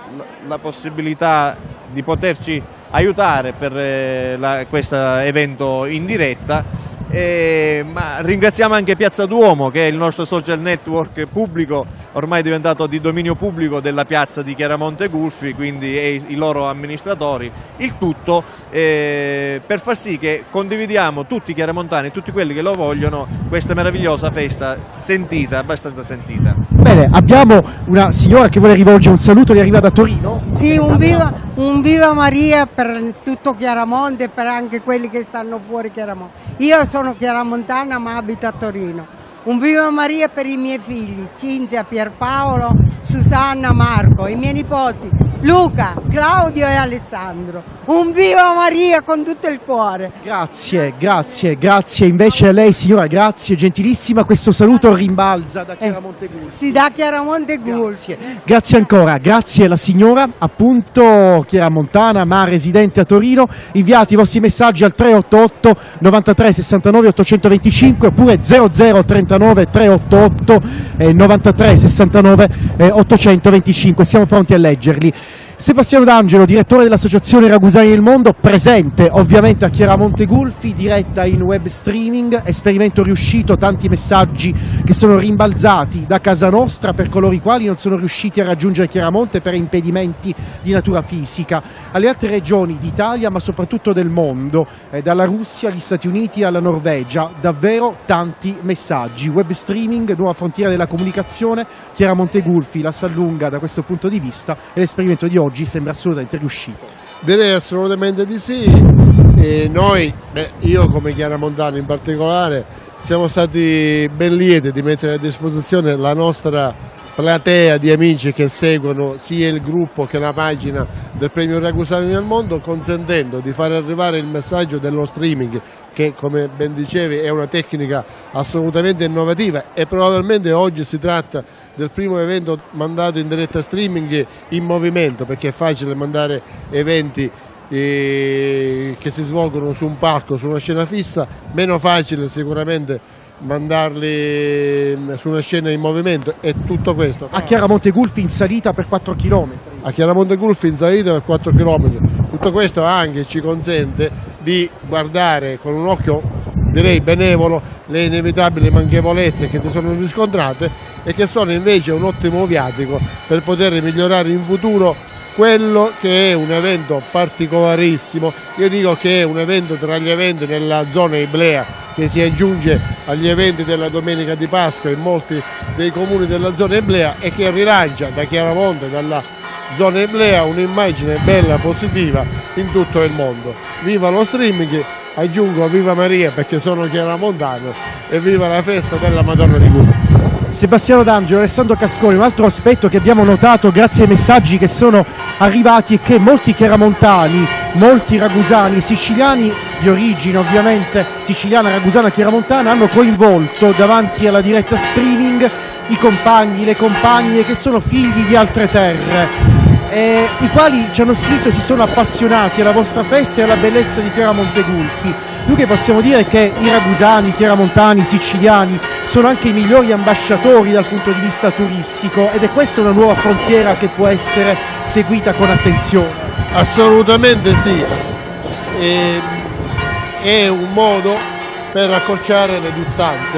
la possibilità di poterci aiutare per eh, questo evento in diretta. Eh, ma ringraziamo anche Piazza Duomo, che è il nostro social network pubblico, ormai diventato di dominio pubblico della piazza di Chiaramonte Gulfi, quindi e i loro amministratori, il tutto eh, per far sì che condividiamo tutti i chiaramontani, tutti quelli che lo vogliono, questa meravigliosa festa sentita, abbastanza sentita. Bene, abbiamo una signora che vuole rivolgere un saluto, le arriva da Torino. Sì, un viva, un viva Maria per tutto Chiaramonte e per anche quelli che stanno fuori Chiaramonte. Io sono chiaramontana ma abito a Torino. Un viva Maria per i miei figli, Cinzia, Pierpaolo, Susanna, Marco, i miei nipoti, Luca, Claudio e Alessandro. Un viva Maria con tutto il cuore. Grazie, grazie, grazie invece a lei signora, grazie, gentilissima, questo saluto rimbalza da Chiaramonte Gulfi. Sì, da Chiaramonte Gulfi. Grazie. Grazie ancora, grazie alla signora, appunto chiaramontana ma residente a Torino. Inviate i vostri messaggi al tre otto otto novantatré sessantanove ottocentoventicinque oppure zero zero trentanove treottantotto novantatré sessantanove ottocentoventicinque, siamo pronti a leggerli. Sebastiano D'Angelo, direttore dell'Associazione Ragusani del Mondo, presente ovviamente a Chiaramonte Gulfi, diretta in web streaming, esperimento riuscito, tanti messaggi che sono rimbalzati da casa nostra per coloro i quali non sono riusciti a raggiungere Chiaramonte per impedimenti di natura fisica, alle altre regioni d'Italia ma soprattutto del mondo, eh, dalla Russia agli Stati Uniti alla Norvegia, davvero tanti messaggi, web streaming, nuova frontiera della comunicazione, Chiaramonte Gulfi la sa lunga da questo punto di vista e l'esperimento di oggi sembra assolutamente riuscito. Direi assolutamente di sì. E noi, beh, io come chiaramontano in particolare, siamo stati ben lieti di mettere a disposizione la nostra platea di amici che seguono sia il gruppo che la pagina del Premio Ragusani nel Mondo, consentendo di far arrivare il messaggio dello streaming, che come ben dicevi è una tecnica assolutamente innovativa e probabilmente oggi si tratta del primo evento mandato in diretta streaming in movimento, perché è facile mandare eventi eh, che si svolgono su un palco, su una scena fissa, meno facile sicuramente mandarli su una scena in movimento, e tutto questo a Chiaramonte Gulfi in salita per quattro chilometri. A Chiaramonte Gulfi in salita per quattro chilometri. Tutto questo anche ci consente di guardare con un occhio, direi benevolo, le inevitabili manchevolezze che si sono riscontrate e che sono invece un ottimo viatico per poter migliorare in futuro quello che è un evento particolarissimo. Io dico che è un evento tra gli eventi nella zona Iblea, che si aggiunge agli eventi della domenica di Pasqua in molti dei comuni della zona Iblea e che rilancia da Chiaramonte, dalla zona Iblea, un'immagine bella, positiva in tutto il mondo. Viva lo streaming, aggiungo viva Maria perché sono chiaramontano, e viva la festa della Madonna di Gulfi. Sebastiano D'Angelo, Alessandro Casconi, un altro aspetto che abbiamo notato grazie ai messaggi che sono arrivati è che molti chiaramontani, molti ragusani, siciliani di origine ovviamente siciliana, ragusana, chiaramontana, hanno coinvolto davanti alla diretta streaming i compagni, le compagne che sono figli di altre terre, eh, i quali ci hanno scritto e si sono appassionati alla vostra festa e alla bellezza di Chiaramonte Gulfi. Noi che possiamo dire che i ragusani, i chiaramontani, i siciliani sono anche i migliori ambasciatori dal punto di vista turistico, ed è questa una nuova frontiera che può essere seguita con attenzione. Assolutamente sì, e, è un modo per accorciare le distanze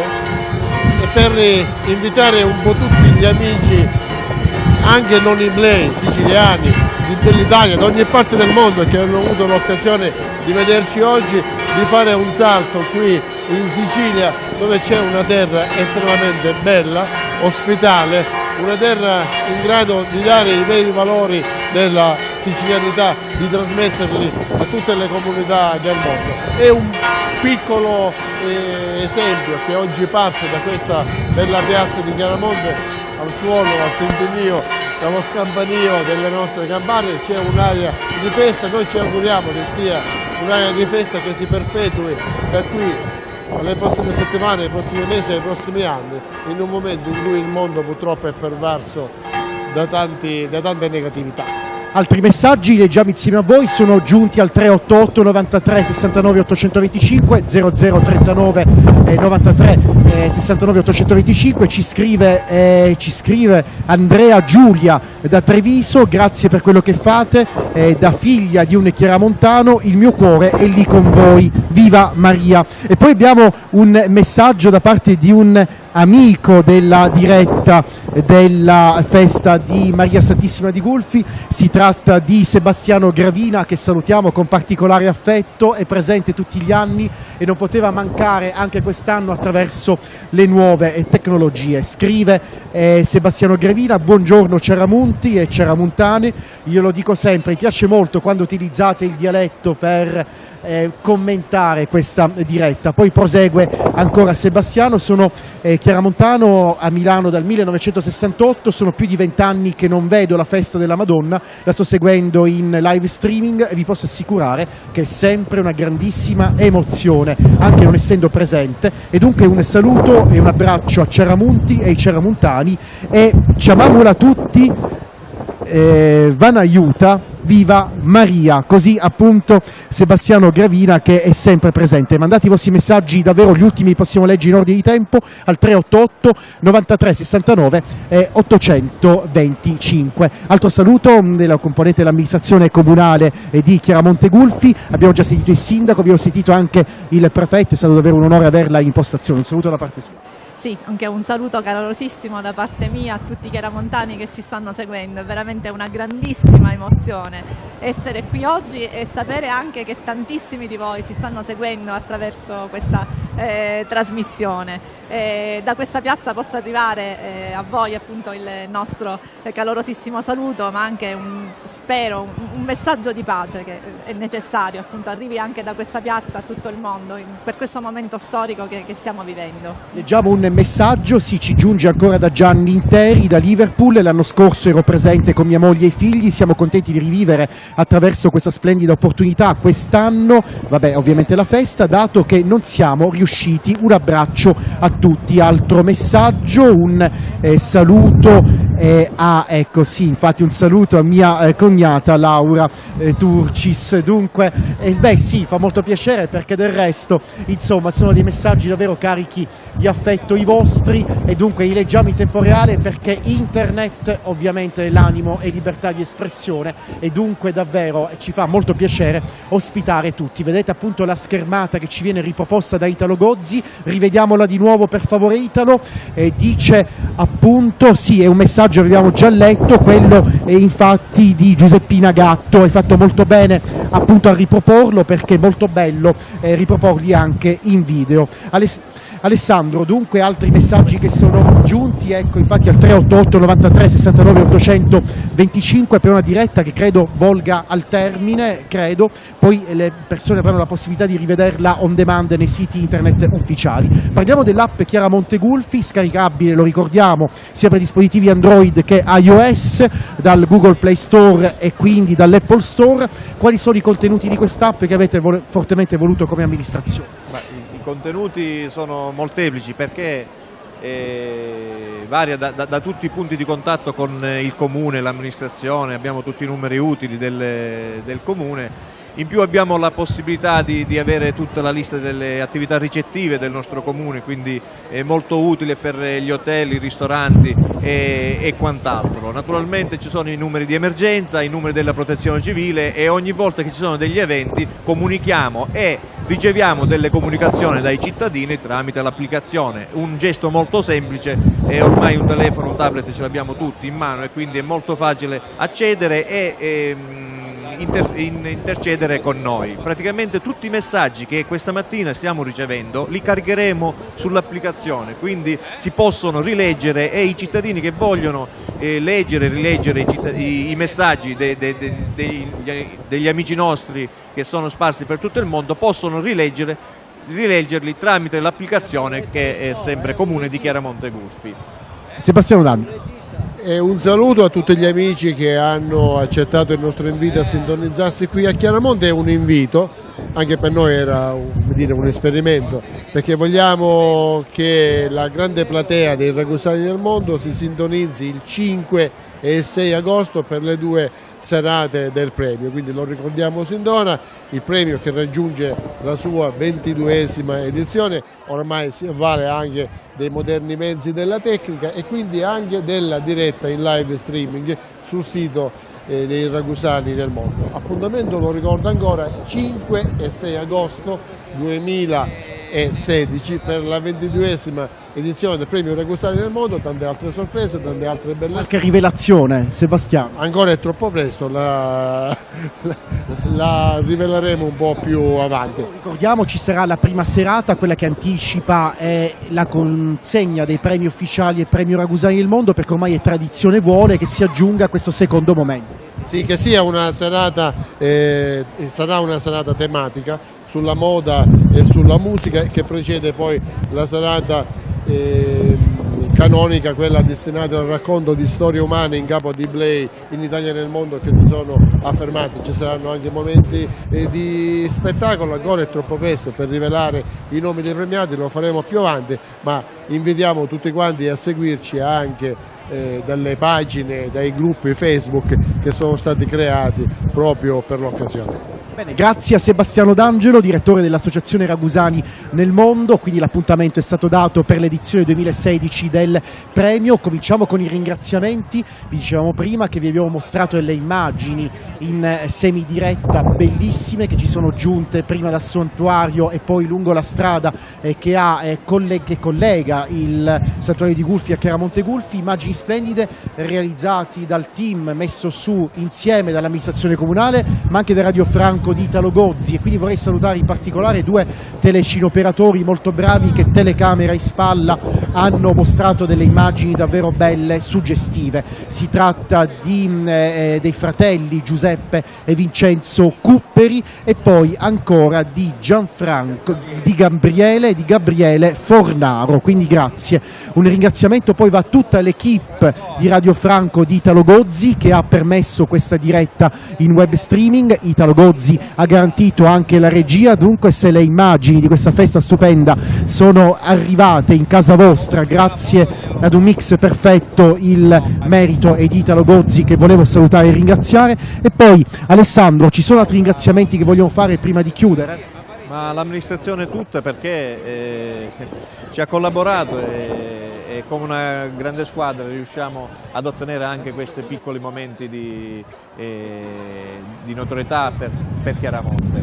e per invitare un po' tutti gli amici, anche non iblei, siciliani, dell'Italia, da ogni parte del mondo, che hanno avuto l'occasione di vederci oggi, di fare un salto qui in Sicilia, dove c'è una terra estremamente bella, ospitale, una terra in grado di dare i veri valori della sicilianità, di trasmetterli a tutte le comunità del mondo. È un piccolo eh, esempio che oggi parte da questa bella piazza di Chiaramonte, al suono, al tintinnio, dallo scampanio delle nostre campane. C'è un'area di festa, noi ci auguriamo che sia un'area di festa che si perpetui da qui alle prossime settimane, ai prossimi mesi, ai prossimi anni, in un momento in cui il mondo purtroppo è pervaso da, tanti, da tante negatività. Altri messaggi leggiamo insieme a voi, sono giunti al tre otto otto novantatré sessantanove ottocentoventicinque, zero zero trentanove novantatré sessantanove ottocentoventicinque. Ci scrive, eh, ci scrive Andrea Giulia da Treviso: grazie per quello che fate, eh, da figlia di un chiaramontano il mio cuore è lì con voi, viva Maria. E poi abbiamo un messaggio da parte di un amico della diretta della festa di Maria Santissima di Gulfi, si tratta di Sebastiano Gravina, che salutiamo con particolare affetto, è presente tutti gli anni e non poteva mancare anche quest'anno attraverso le nuove tecnologie. Scrive eh, Sebastiano Gravina: buongiorno Ceramunti e Ceramuntane, io lo dico sempre, mi piace molto quando utilizzate il dialetto per eh, commentare questa diretta. Poi prosegue ancora Sebastiano. Sono eh, chiaramontano a Milano dal millenovecentosessantotto, sono più di vent'anni che non vedo la festa della Madonna, la sto seguendo in live streaming e vi posso assicurare che è sempre una grandissima emozione, anche non essendo presente, e dunque un saluto e un abbraccio a Ceramonti e ai ceramontani e chiamiamola tutti eh, Van aiuta, viva Maria, così appunto Sebastiano Gravina, che è sempre presente. Mandate i vostri messaggi, davvero gli ultimi possiamo leggere in ordine di tempo al tre otto otto novantatré sessantanove e ottocentoventicinque. Altro saluto della componente dell'amministrazione comunale di Chiaramonte Gulfi, abbiamo già sentito il sindaco, abbiamo sentito anche il prefetto, è stato davvero un onore averla in postazione. Un saluto da parte sua. Sì, anche un saluto calorosissimo da parte mia a tutti i chiaramontani che ci stanno seguendo, è veramente una grandissima emozione essere qui oggi e sapere anche che tantissimi di voi ci stanno seguendo attraverso questa eh, trasmissione. Eh, da questa piazza possa arrivare eh, a voi appunto il nostro calorosissimo saluto, ma anche un, spero un, un messaggio di pace che è necessario, appunto arrivi anche da questa piazza a tutto il mondo in, per questo momento storico che, che stiamo vivendo. Leggiamo un messaggio, sì, ci giunge ancora da Gianni Interi da Liverpool. L'anno scorso ero presente con mia moglie e i figli, siamo contenti di rivivere attraverso questa splendida opportunità quest'anno, vabbè, ovviamente la festa, dato che non siamo riusciti. Un abbraccio a tutti. Altro messaggio, un eh, saluto eh, a, ecco sì, infatti un saluto a mia eh, cognata Laura eh, Turcis. Dunque, eh, beh sì, fa molto piacere, perché del resto, insomma, sono dei messaggi davvero carichi di affetto i vostri, e dunque li leggiamo in tempo reale perché internet ovviamente è l'animo e libertà di espressione, e dunque davvero ci fa molto piacere ospitare tutti. Vedete appunto la schermata che ci viene riproposta da Italo Gozzi, rivediamola di nuovo per favore Italo. E dice appunto, sì, è un messaggio che abbiamo già letto, quello è infatti di Giuseppina Gatto, hai fatto molto bene appunto a riproporlo perché è molto bello eh, riproporli anche in video. Aless- Alessandro, dunque altri messaggi che sono giunti, ecco infatti al tre otto otto novantatré sessantanove ottocentoventicinque per una diretta che credo volga al termine, credo, poi le persone avranno la possibilità di rivederla on demand nei siti internet ufficiali. Parliamo dell'app Chiaramonte Gulfi, scaricabile, lo ricordiamo, sia per dispositivi Android che iOS, dal Google Play Store e quindi dall'Apple Store. Quali sono i contenuti di quest'app che avete vol- fortemente voluto come amministrazione? I contenuti sono molteplici perché eh, varia da, da, da tutti i punti di contatto con il comune, l'amministrazione, abbiamo tutti i numeri utili del, del comune. In più abbiamo la possibilità di, di avere tutta la lista delle attività ricettive del nostro comune, quindi è molto utile per gli hotel, i ristoranti e, e quant'altro. Naturalmente ci sono i numeri di emergenza, i numeri della protezione civile, e ogni volta che ci sono degli eventi comunichiamo e riceviamo delle comunicazioni dai cittadini tramite l'applicazione. Un gesto molto semplice, e ormai un telefono, un tablet ce l'abbiamo tutti in mano, e quindi è molto facile accedere e, e Inter, intercedere con noi. Praticamente tutti i messaggi che questa mattina stiamo ricevendo li caricheremo sull'applicazione, quindi si possono rileggere, e i cittadini che vogliono eh, leggere e rileggere i, i, i messaggi de, de, de, de, degli, degli amici nostri che sono sparsi per tutto il mondo possono rileggere, rileggerli tramite l'applicazione che è sempre comune di Chiaramonte Gulfi. Sebastiano Danno. E un saluto a tutti gli amici che hanno accettato il nostro invito a sintonizzarsi qui a Chiaramonte. È un invito, anche per noi era un, dire, un esperimento, perché vogliamo che la grande platea dei ragusani del mondo si sintonizzi il cinque e il sei agosto per le due serate del premio, quindi lo ricordiamo sin d'ora, il premio che raggiunge la sua ventiduesima edizione, ormai si avvale anche dei moderni mezzi della tecnica e quindi anche della diretta in live streaming sul sito eh, dei ragusani del mondo. Appuntamento, lo ricordo ancora, cinque e sei agosto duemilasedici per la ventiduesima edizione del premio Ragusani del Mondo, tante altre sorprese, tante altre belle... Qualche rivelazione, Sebastiano? Ancora è troppo presto, la, la, la riveleremo un po' più avanti. Ricordiamo, ci sarà la prima serata, quella che anticipa è la consegna dei premi ufficiali e premio Ragusani del Mondo, perché ormai è tradizione, vuole che si aggiunga questo secondo momento. Sì, che sia una serata, eh, sarà una serata tematica, sulla moda e sulla musica, che precede poi la serata eh, canonica, quella destinata al racconto di storie umane in capo a D-Blay in Italia e nel mondo, che si sono affermate. Ci saranno anche momenti eh, di spettacolo, ancora è troppo presto per rivelare i nomi dei premiati, lo faremo più avanti, ma invitiamo tutti quanti a seguirci anche eh, dalle pagine, dai gruppi Facebook che sono stati creati proprio per l'occasione. Bene, grazie a Sebastiano D'Angelo, direttore dell'Associazione Ragusani nel Mondo. Quindi l'appuntamento è stato dato per l'edizione duemilasedici del premio. Cominciamo con i ringraziamenti. Vi dicevamo prima che vi abbiamo mostrato delle immagini in semidiretta bellissime che ci sono giunte prima dal santuario e poi lungo la strada eh, che, ha, eh, coll che collega il santuario di Gulfi a Chiaramonte Gulfi. Immagini splendide realizzati dal team messo su insieme dall'amministrazione comunale, ma anche da Radio Franco di Italo Gozzi, e quindi vorrei salutare in particolare due telecinoperatori molto bravi che, telecamera in spalla, hanno mostrato delle immagini davvero belle, suggestive. Si tratta di, eh, dei fratelli Giuseppe e Vincenzo Cupperi, e poi ancora di Gianfranco, di Gabriele e di Gabriele Fornaro, quindi grazie. Un ringraziamento poi va a tutta l'equipe di Radio Franco di Italo Gozzi che ha permesso questa diretta in web streaming. Italo Gozzi ha garantito anche la regia, dunque se le immagini di questa festa stupenda sono arrivate in casa vostra grazie ad un mix perfetto, il merito è di Italo Gozzi, che volevo salutare e ringraziare. E poi Alessandro, ci sono altri ringraziamenti che vogliamo fare prima di chiudere? Ma l'amministrazione tutta, perché eh, ci ha collaborato e, e come una grande squadra riusciamo ad ottenere anche questi piccoli momenti di, eh, di notorietà per, per Chiaramonte.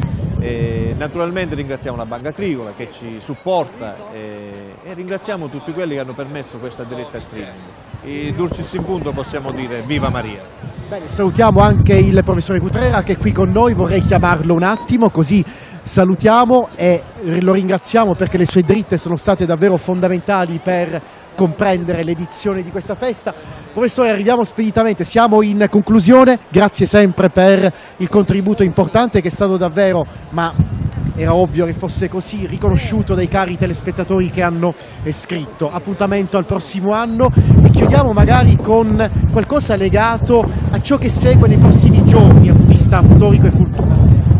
E naturalmente ringraziamo la Banca Agricola che ci supporta e, e ringraziamo tutti quelli che hanno permesso questa diretta streaming. E dulcis in punto possiamo dire viva Maria. Bene, salutiamo anche il professore Cutrera che è qui con noi, vorrei chiamarlo un attimo così salutiamo e lo ringraziamo perché le sue dritte sono state davvero fondamentali per comprendere l'edizione di questa festa. Professore, arriviamo speditamente, siamo in conclusione, grazie sempre per il contributo importante che è stato davvero, ma era ovvio che fosse così, riconosciuto dai cari telespettatori che hanno scritto. Appuntamento al prossimo anno e chiudiamo magari con qualcosa legato a ciò che segue nei prossimi giorni dal punto di vista storico e culturale.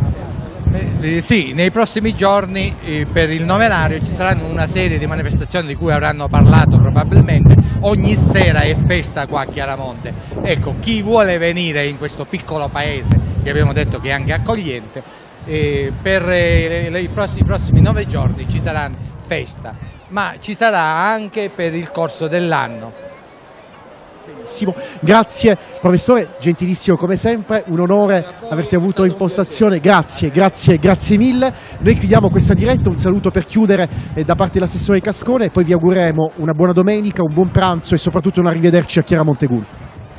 Eh, sì, nei prossimi giorni eh, per il novenario ci saranno una serie di manifestazioni di cui avranno parlato probabilmente. Ogni sera è festa qua a Chiaramonte. Ecco, chi vuole venire in questo piccolo paese, che abbiamo detto che è anche accogliente, eh, per eh, le, i, prossimi, i prossimi nove giorni ci sarà festa, ma ci sarà anche per il corso dell'anno. Benissimo, grazie professore, gentilissimo come sempre, un onore averti avuto in postazione, grazie, grazie, grazie mille. Noi chiudiamo questa diretta, un saluto per chiudere eh, da parte dell'assessore Cascone e poi vi augureremo una buona domenica, un buon pranzo e soprattutto un arrivederci a Chiaramonte Gulfi.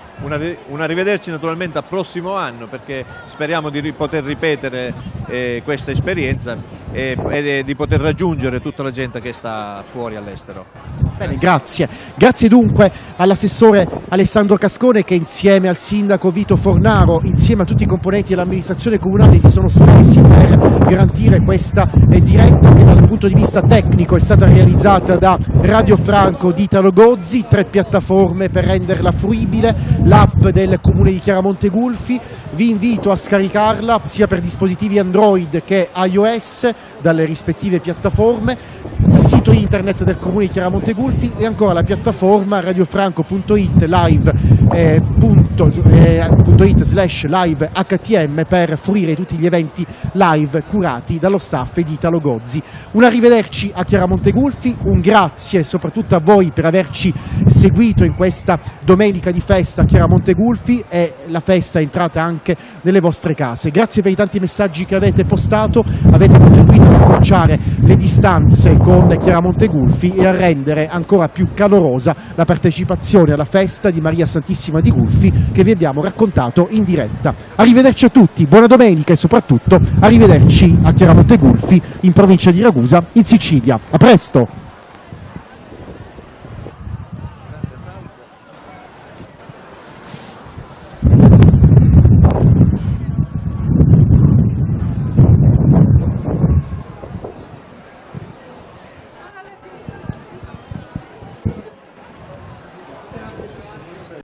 Un arrivederci naturalmente al prossimo anno, perché speriamo di poter ripetere eh, questa esperienza e, e di poter raggiungere tutta la gente che sta fuori all'estero. Bene, grazie. Grazie dunque all'assessore Alessandro Cascone che insieme al sindaco Vito Fornaro, insieme a tutti i componenti dell'amministrazione comunale si sono spesi per garantire questa eh, diretta che dal punto di vista tecnico è stata realizzata da Radio Franco di Italo Gozzi, tre piattaforme per renderla fruibile, l'app del comune di Chiaramonte Gulfi. Vi invito a scaricarla sia per dispositivi Android che iOS dalle rispettive piattaforme, il sito internet del comune di Chiaramonte Gulfi e ancora la piattaforma radiofranco punto it live eh, punto, eh, punto it slash live H T M per fruire tutti gli eventi live curati dallo staff di Italo Gozzi. Un arrivederci a Chiaramonte Gulfi, un grazie soprattutto a voi per averci seguito in questa domenica di festa a Chiaramonte Gulfi, e la festa è entrata anche nelle vostre case. Grazie per i tanti messaggi che avete postato, avete contribuito ad accorciare le distanze con Chiaramonte Gulfi e a rendere ancora più calorosa la partecipazione alla festa di Maria Santissima di Gulfi che vi abbiamo raccontato in diretta. Arrivederci a tutti, buona domenica e soprattutto arrivederci a Chiaramonte Gulfi in provincia di Ragusa in Sicilia. A presto!